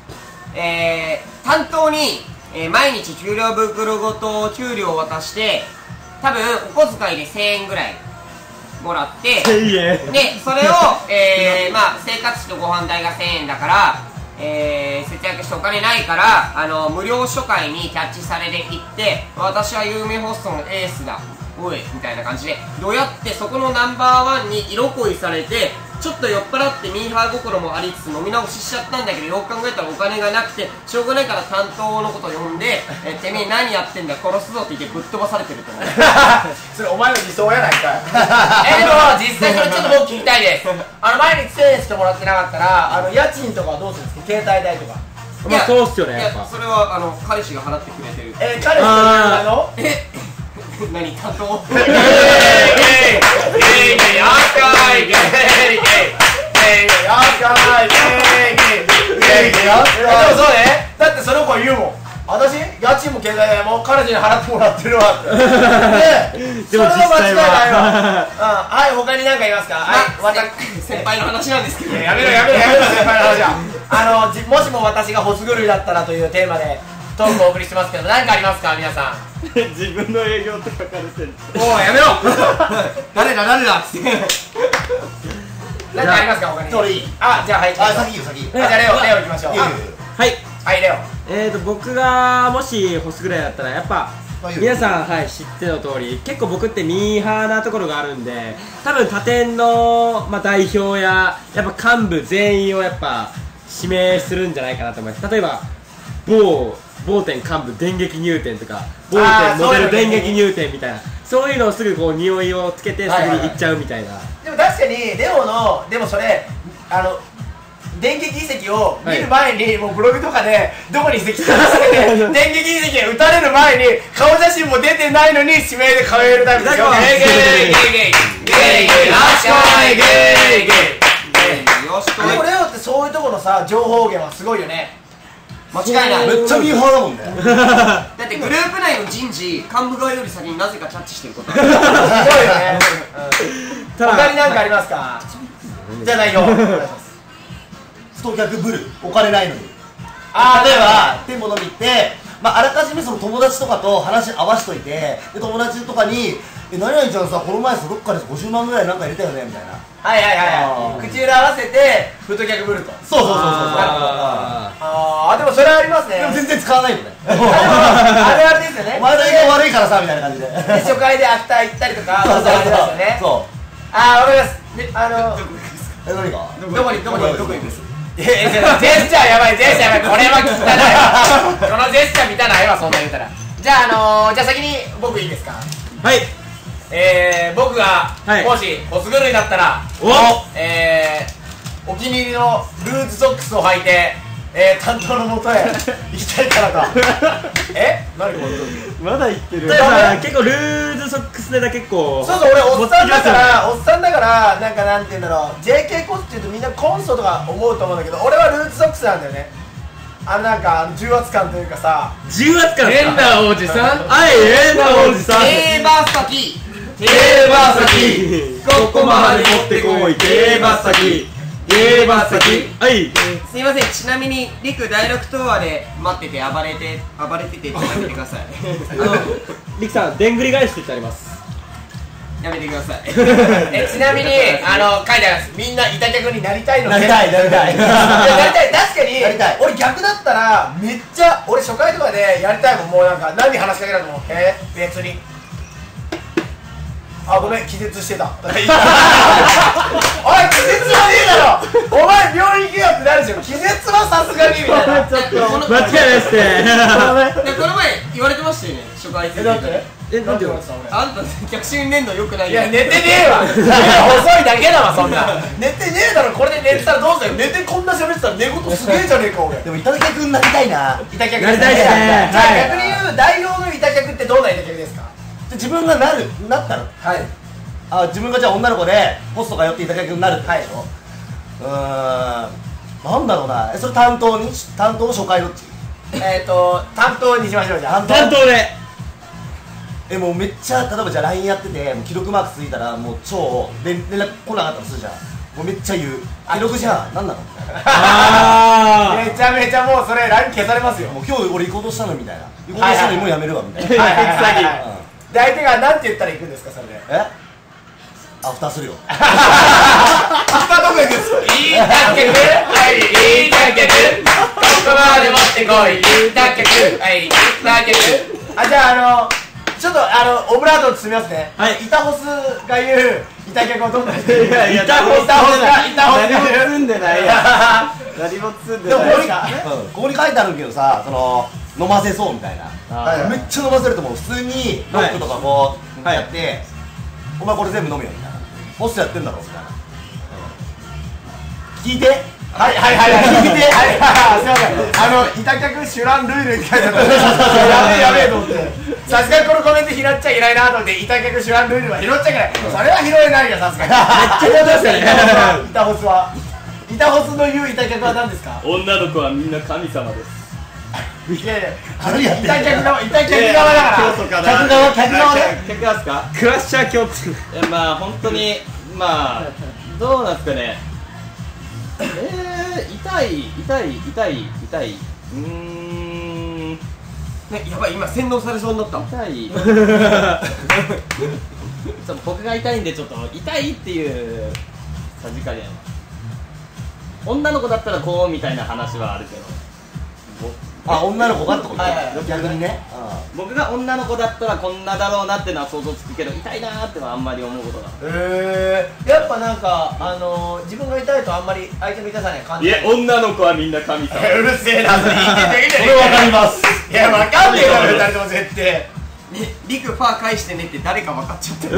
担当に、毎日給料袋ごと給料を渡して、多分お小遣いで1000円ぐらいもらって、でそれを、まあ生活費とご飯代が1000円だから、節約してお金ないから無料初回にキャッチされていって、私は有名ホストのエースだおいみたいな感じでどうやってそこのナンバーワンに色恋されて、ちょっと酔っ払ってミーハー心もありつつ飲み直ししちゃったんだけど、よく考えたらお金がなくてしょうがないから担当のことを呼んでてめえ何やってんだ殺すぞって言ってぶっ飛ばされてると思う。 それお前の理想やないかい。でも実際それちょっと僕聞きたいです。毎日1000円しかもらってなかったら家賃とかはどうするんですか？携帯代とか。 まあそうっすよね。 いやそれは彼氏が払ってくれてる。 彼氏が何担当？ だってその子は言うもん。私家賃も携帯代も彼女に払ってもらってるわって。でも実際ははい、他に何か言いますか？ 先輩の話なんですけど。 やめろ先輩の話は。もしも私がホス狂いだったらというテーマでトークをお送りしてますけど、何かありますか皆さん？ 自分の営業って書かれてる。 もうやめろ。誰だっつって。何かありますか他に？ それいい。 じゃあはい。 先。 じゃあレオ行きましょう。はいレオ。 僕がもしホスぐらいだったらやっぱ皆さん知っての通り結構僕ってミーハーなところがあるんで、多分他店の代表ややっぱ幹部全員をやっぱ指名するんじゃないかなと思います。例えば某店幹部電撃入店とか某店モデル電撃入店みたいな、そういうのをすぐこう匂いをつけてすぐに行っちゃうみたいな。 でも確かにレオのでもそれ電撃移籍を見る前にもうブログとかでどこに移籍して電撃移籍打たれる前に顔写真も出てないのに指名で通えるタイプですよ。でもレオってそういうところのさ情報源はすごいよね。間違いない。 めっちゃミーハーだもんね。 でだってグループ内の人事幹部側より先になぜかキャッチしてることすごいよね。他に何かありますか？じゃあ代表お願いします。 スト客ブルお金ないのに。例え例えば店舗飲み行って、あらかじめその友達とかと話合わしといて、で友達とかに「何々ちゃんさこの前さどっかで50万ぐらいなんか入れたよね」みたいな。 はいはいはい。口裏合わせてフット客ブルと。 そうそうそうそう。 でもそれはありますね。 でも全然使わないよね。 あるあるですよね。 お前の影響悪いからさみたいな感じで。 初回でアフター行ったりとか、 そうそうそうありますよね。 そう。 わかります。 何が？ どこに行くんですジェスチャーやばい、ジェスチャーやばい、これは聞きたないこのジェスチャー見たないわ、そんな言うたら。じゃあ先に僕いいですか？ はい。 僕がもしホスグルになったら、お気に入りのルーズソックスを履いて担当の元へ行きたいからか。何これ？ まだ言ってる。結構ルーズソックスでだ結構。 そうそう、俺おっさんだからなんて言うんだろう、 JK コスっていうとみんなコンソとか思うと思うんだけど、俺はルーズソックスなんだよね。重圧感というかさ。 重圧感。 変なおじさん。 はい、変なおじさん。 手羽先ここまで持ってこい。手羽先はい。 すいません、ちなみにリク第6東亜で待ってて暴れててってやめてください。 リクさん、でんぐり返しって言ってあります。 やめてください。 ちなみに書いてあります。みんな板客になりたいので。 なりたい。 確かに俺逆だったらめっちゃ俺初回とかでやりたいもん。もう何に話しかけられても別にごめん気絶してたおい気絶はねえだろお前病院行けよってなるでしょ。気絶はさすがにみたいな。 間違いないっすね。 この前言われてましたよね、初回戦。 だってなんでよ。 あんた逆襲粘土良くないよ。 いや寝てねえわ細いだけだわそんな。寝てねえだろ。これで寝てたらどうする？寝てこんな喋ってたら寝言すげえじゃねえか俺。 でも板客になりたいな。 板客なりたいっすね。 じゃあ逆に言う代表の板客ってどんな板客ですか？ 自分がなったの。自分がじゃあ女の子でホスト通って板客になるってことでしょ。なんだろうな。それ担当初回どっち？ 担当にしましょう。じゃあ担当で。 もうめっちゃ例えばじゃあ LINE やっててもう既読マークついたらもう超連絡来なかったとするじゃん。もうめっちゃ言う既読じゃんなんなのみたいな。 めちゃめちゃもうそれ LINE 消されますよ。 もう今日俺行こうとしたのみたいな。行こうとしたのにもうやめるわみたいな。 で相手が何て言ったら行くんですかそれで？ アフターするよ。 アフターどこ行くんですか？いいたけくはいいたけくここまで持ってこい。いいたけくはいいたけく。じゃあちょっとオブラートを包みますね。板ホスが言う板客をどんな人？板ホスが言う。 何も積んでないや。何も積んでない。 でもここに書いてあるけどさ、飲ませそうみたいな。めっちゃ飲ませると思う。普通にロックとかこうやってお前これ全部飲むよみたいな。ホストやってんだろみたいな。聞いて。 聞いて。すいません。板客シュランルールって書いてあった。やべえと思って。さすがにこのコメント拾っちゃいけないなと思って板客シュランルールは拾っちゃいけない。それは拾えないよさすがに。めっちゃ拾ってましたね。板ホスは。板ホスの言う板客は何ですか？ 女の子はみんな神様です。 いやいや、板客側だから。客側ね。 客側ですか？クラッシャー共通。まあ本当にどうなんですかね。痛い。 やばい、今洗脳されそうになった。 痛い。僕が痛いんでちょっと痛いっていうさじ加減。女の子だったらこうみたいな話はあるけど。 女の子がってこと？逆にね。 僕が女の子だったらこんなだろうなってのは想像つくけど、痛いなーってのはあんまり思うことが。 やっぱ自分が痛いとあんまり相手の痛さには感じない。 いや、女の子はみんな神様。 うるせえな、それ言っててそれわかります。 いや、わかんねえだろ、二人とも絶対。 リクファー返してねって誰か分かっちゃってる。 い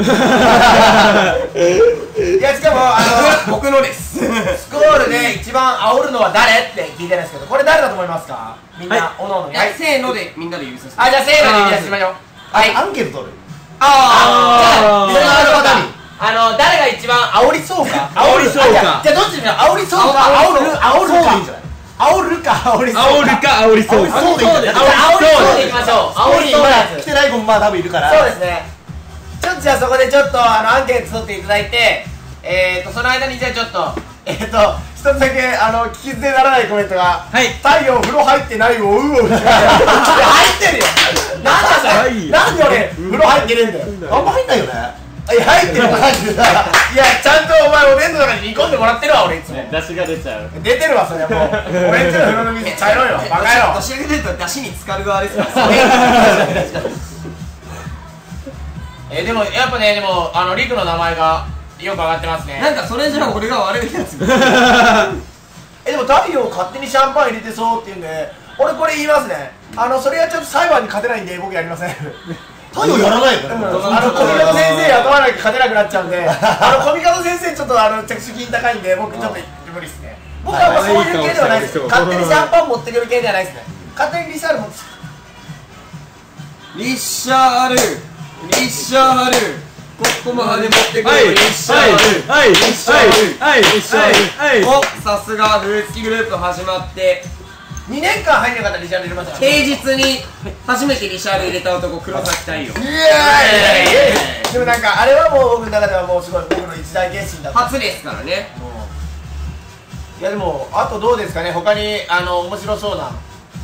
や、しかも僕のです。 スコールで一番煽るのは誰って聞いてるんですけど、これ誰だと思いますか？みんなおのおのに。 せーのでみんなで指さす。 じゃあせーので指さしましょう。 アンケート取る。 じゃあ誰が一番煽りそうか。 煽りそうか。 じゃあどっちでしょう？煽りそうか煽るか。煽るるか煽りそう煽るか煽りそうか。 そうでいいんだよ。 煽りそうでいきましょう。煽りそうなやつ。 来てない子もまあ多分いるから。 そうですね。ちょっとじゃあそこでちょっとアンケート取っていただいて、その間にじゃあちょっと一つだけ聞き捨てならないコメントが、 はい。 太陽風呂入ってないをうおうって入ってるよ。なんだそれ。なんで俺風呂入ってねえんだよ。 あんま入んないよね。 いや入ってる。いやちゃんとお前お弁当の中に煮込んでもらってるわ俺いつも。 出汁が出ちゃう。 出てるわそれはもう。俺んちの風呂の水茶色いよ。バカ野郎。 年上げてると出汁に浸かる側ですから。 でもやっぱねリクの名前がよく上がってますね。 なんかそれじゃ俺が悪いやつ。 でも太陽勝手にシャンパン入れてそうっていうんで、俺これ言いますね。それはちょっと裁判に勝てないんで僕やりません。 太陽やらないよね。 コミカド先生雇わなきゃ勝てなくなっちゃうんで、コミカド先生ちょっと着手金高いんで僕ちょっと無理ですね。僕はもうそういう系ではないです。勝手にシャンパン持ってくる系ではないですね。勝手にリシャール持って。 リッシャールここまで持ってくるリッシャールお、さすがフルーツキグループ始まって 2年間入んなかったらリシャール入れましたから。 平日に初めてリシャール入れた男黒崎太陽。 イエーイ。でもなんかあれはもう僕の中ではもうすごい僕の一大決心だった。 初ですからね。 いやでもあとどうですかね、他に面白そうな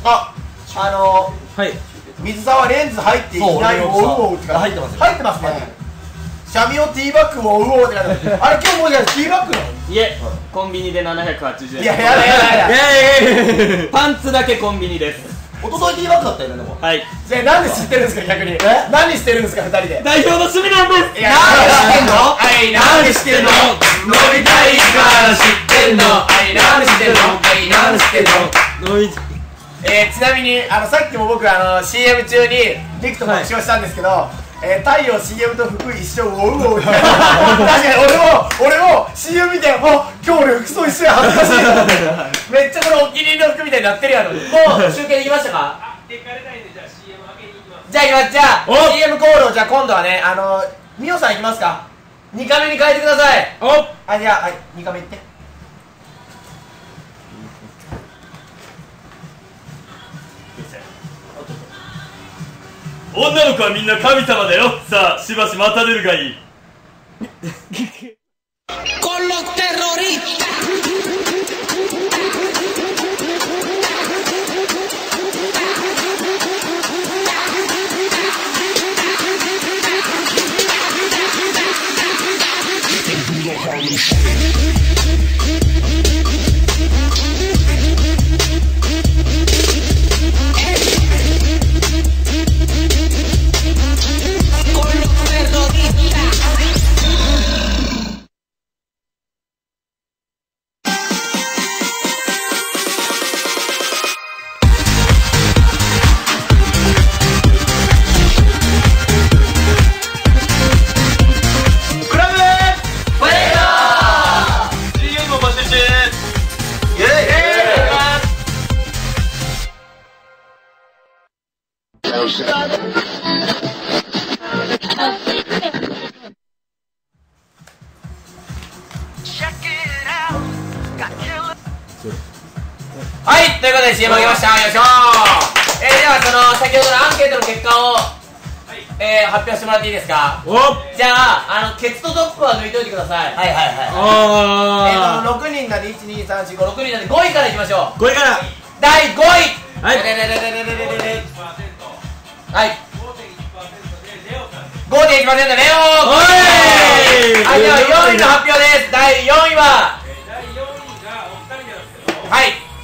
はい。 水沢レンズ入っていないをおうおうって入ってますよ。 入ってますね。シャミオティーバッグをおうおうってあれ今日もうじゃあティーバッグなの。 いえ、コンビニで780円。 いややだやだ。 パンツだけコンビニです。 おとといティーバッグだったよねでも。 はい。 じゃあなんで知ってるんですか逆に。何してるんですか2人で。 代表の趣味なんです。 いやなんで知ってんの？なんで知ってんの？乗りたいから知ってんの？なんで知ってんの？なんで知ってんの？ ちなみにさっきも僕CM 中にリクと爆笑したんですけど、太陽 CM と服一緒をおうおうって確かに俺も CM 見て今日俺服装一緒や恥ずかしいめっちゃこれお気に入りの服みたいになってるやん。もう集計できましたか？でかれないんでじゃあ CM 開けに行きます。じゃあ CM コールをじゃあ今度はねミオさん行きますか。2カメに変えてください。じゃあ2カメ行って。 女の子はみんな神様だよ。さあしばし待たれるがいい。 Con los terroristas. はい、ということで CM あげました。よいしょー。では先ほどのアンケートの結果を、発表してもらっていいですか。じゃあケツとトップは抜いといてください。はいはいはい。6人なんで12345 6人なんで5位からいきましょう。5位から第5位。はい、はい、 5.1% レオ。はい、では4位の発表です。第4位ははい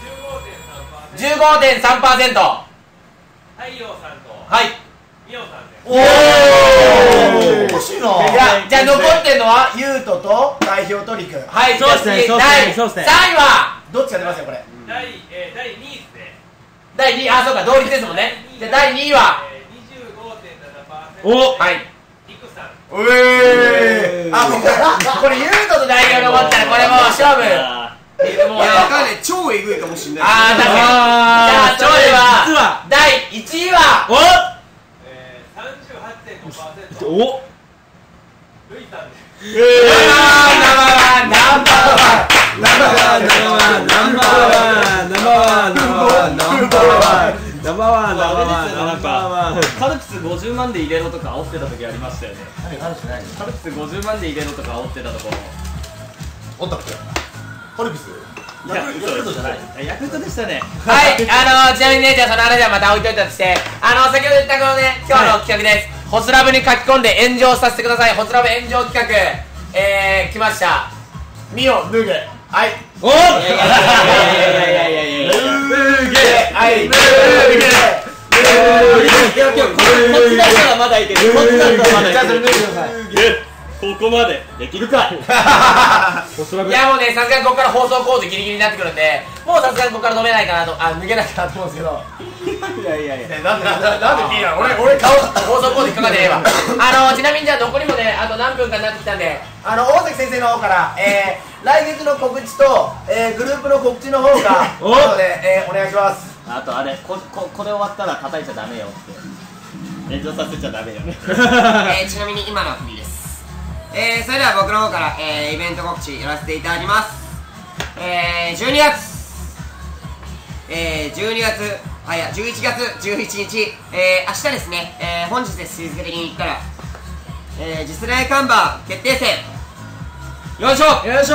、15.3%。太陽さんとはいミオさんです。おお、 欲しいな。 じゃあ残ってんのはユウトと代表とリク。はい、そうですね。第3位はどっちが出ますよこれ。第2位ですね。第2位、そうか同率ですもんね。じゃあ第2位は 25.7%。お、はい、リクさん。これユウトと代表が持ったらこれもう勝負。いや、わかんない、超えぐいかもしれない。確かに。じゃあ、超えは第1位は38.5%。お、ルイさんです。ナンバーワン。 ナンバーワンなんかカルピス50万で入れろとか煽ってた時ありましたよね。 カルピスないの？ カルピス50万で入れろとか煽ってたところ。 おったっけ？カルピス？ヤクルトじゃない？ ヤクルトでしたね。 はい、ちなみにね、じゃあその話はまた置いといたとして、先ほど言ったこのね、今日の企画です。ホスラブに書き込んで炎上させてください。ホスラブ炎上企画、来ました。 ミオ脱げ。はい。 おっ。 いやはい。 こっちだったらまだいける。こっちだったらまだいける。 じゃあそれ脱いでください。 ここまでできるかい。 いやもうね、さすがにここから放送コードギリギリになってくるんで、もうさすがにここから飲めないかなと、脱げないかなと思うんですけど。 いやいやいや。 なんで P なの？俺顔放送コード引っかかってねえわ。ちなみにじゃあ残りもね、あと何分かになってきたんで、 大関先生の方から、来月の告知と、グループの告知の方が後で、お願いします。 あとあれ、これ終わったら叩いちゃダメよって。炎上させちゃダメよね。 ちなみに今のはフリーです。それでは僕の方から、イベント告知やらせていただきます。11月11日、明日ですね、本日です、日付的に言ったら、次世代看板決定戦、よいしょよいしょ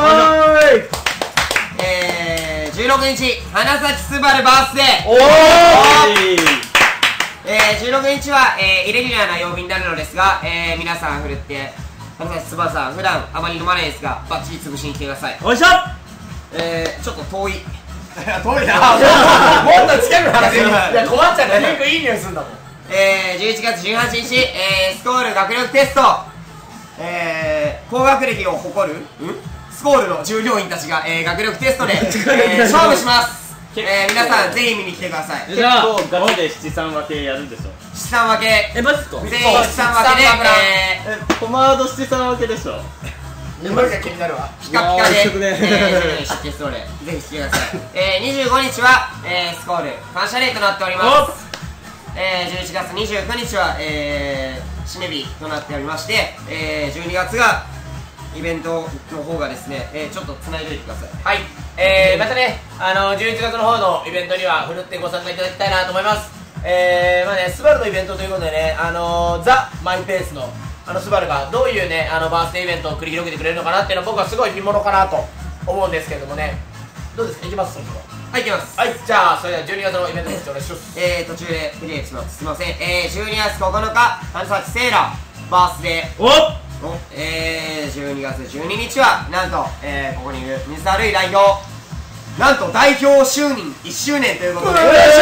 ー。16日、花咲すばるバースデー。16日は、イレギュラーな曜日になるのですが、皆さんふるって花咲すばるさん、普段あまり飲まないですが、バッチリ潰しに来てください。 よいしょ。 ちょっと遠い。 遠いな。もっと近く話せる。いや困っちゃうね。結構いい匂いするんだもん。 11月18日、スコール学力テスト、高学歴を誇るスコールの従業員たちが、学力テストで、勝負します。皆さんぜひ見に来てください。 結構ガチで七三分けやるんでしょ。 七三分け、 マジっすか？ 全員七三分けで、 ポマード七三分けでしょ。 マジで気になるわ。 ピカピカで、知ってそうで、ぜひ来てください。25日は、スコール感謝デーとなっております。11月29日は、締め日となっておりまして、12月がイベントの方がですね、ちょっとつないでおいてください。はい、またね、11月の方のイベントにはふるってご参加いただきたいなと思います。まあね、スバルのイベントということでね、ザ・マイペースのスバルがどういうね、バースデーイベントを繰り広げてくれるのかなっていうのは僕はすごい見ものかなと思うんですけれどもね。どうですか？いきます？そろそろ。はい、いきます。はい、じゃあそれでは12月のイベントについてお願いします。途中でクリアします。すいません。12月9日、花咲セーラーバースデー。12月12日はなんと、ここにいる水溜るい代表、なんと代表就任1周年ということで、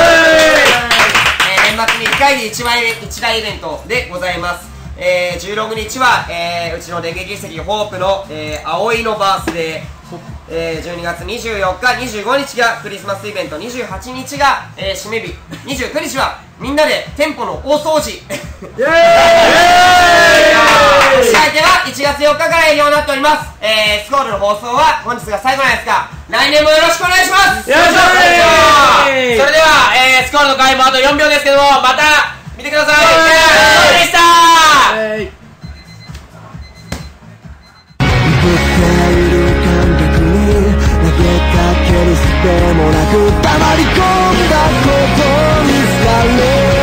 年末に1回で一大イベントでございます。16日は、うちの電撃実績ホープの、葵のバースデー、12月24日、25日がクリスマスイベント、28日が、締め日、29日はみんなで店舗の大掃除。イエーイ。年明けは1月4日から営業になっております。スコールの放送は本日が最後なんですが、来年もよろしくお願いします。よろしくお願いします。それでは、スコールの回もあと4秒ですけども、また見てください。お疲れ様でした。 でもなく黙り込んだことに疲れ、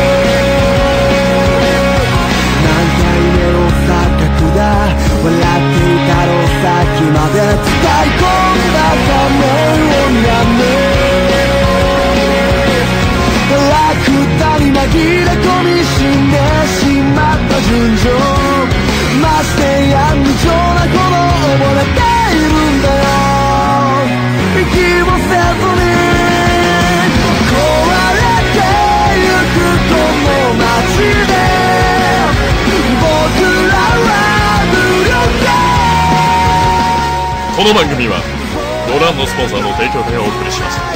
何回目の錯覚だ、笑っていたの先まで伝え込んだ仮面をやめ、楽だに紛れ込み死んでしまった純情、ましてや無情なほど溺れているんだよ。息もせずに壊れてゆくこの街で僕らは無力。 この番組はご覧のスポンサーの提供でお送りしました。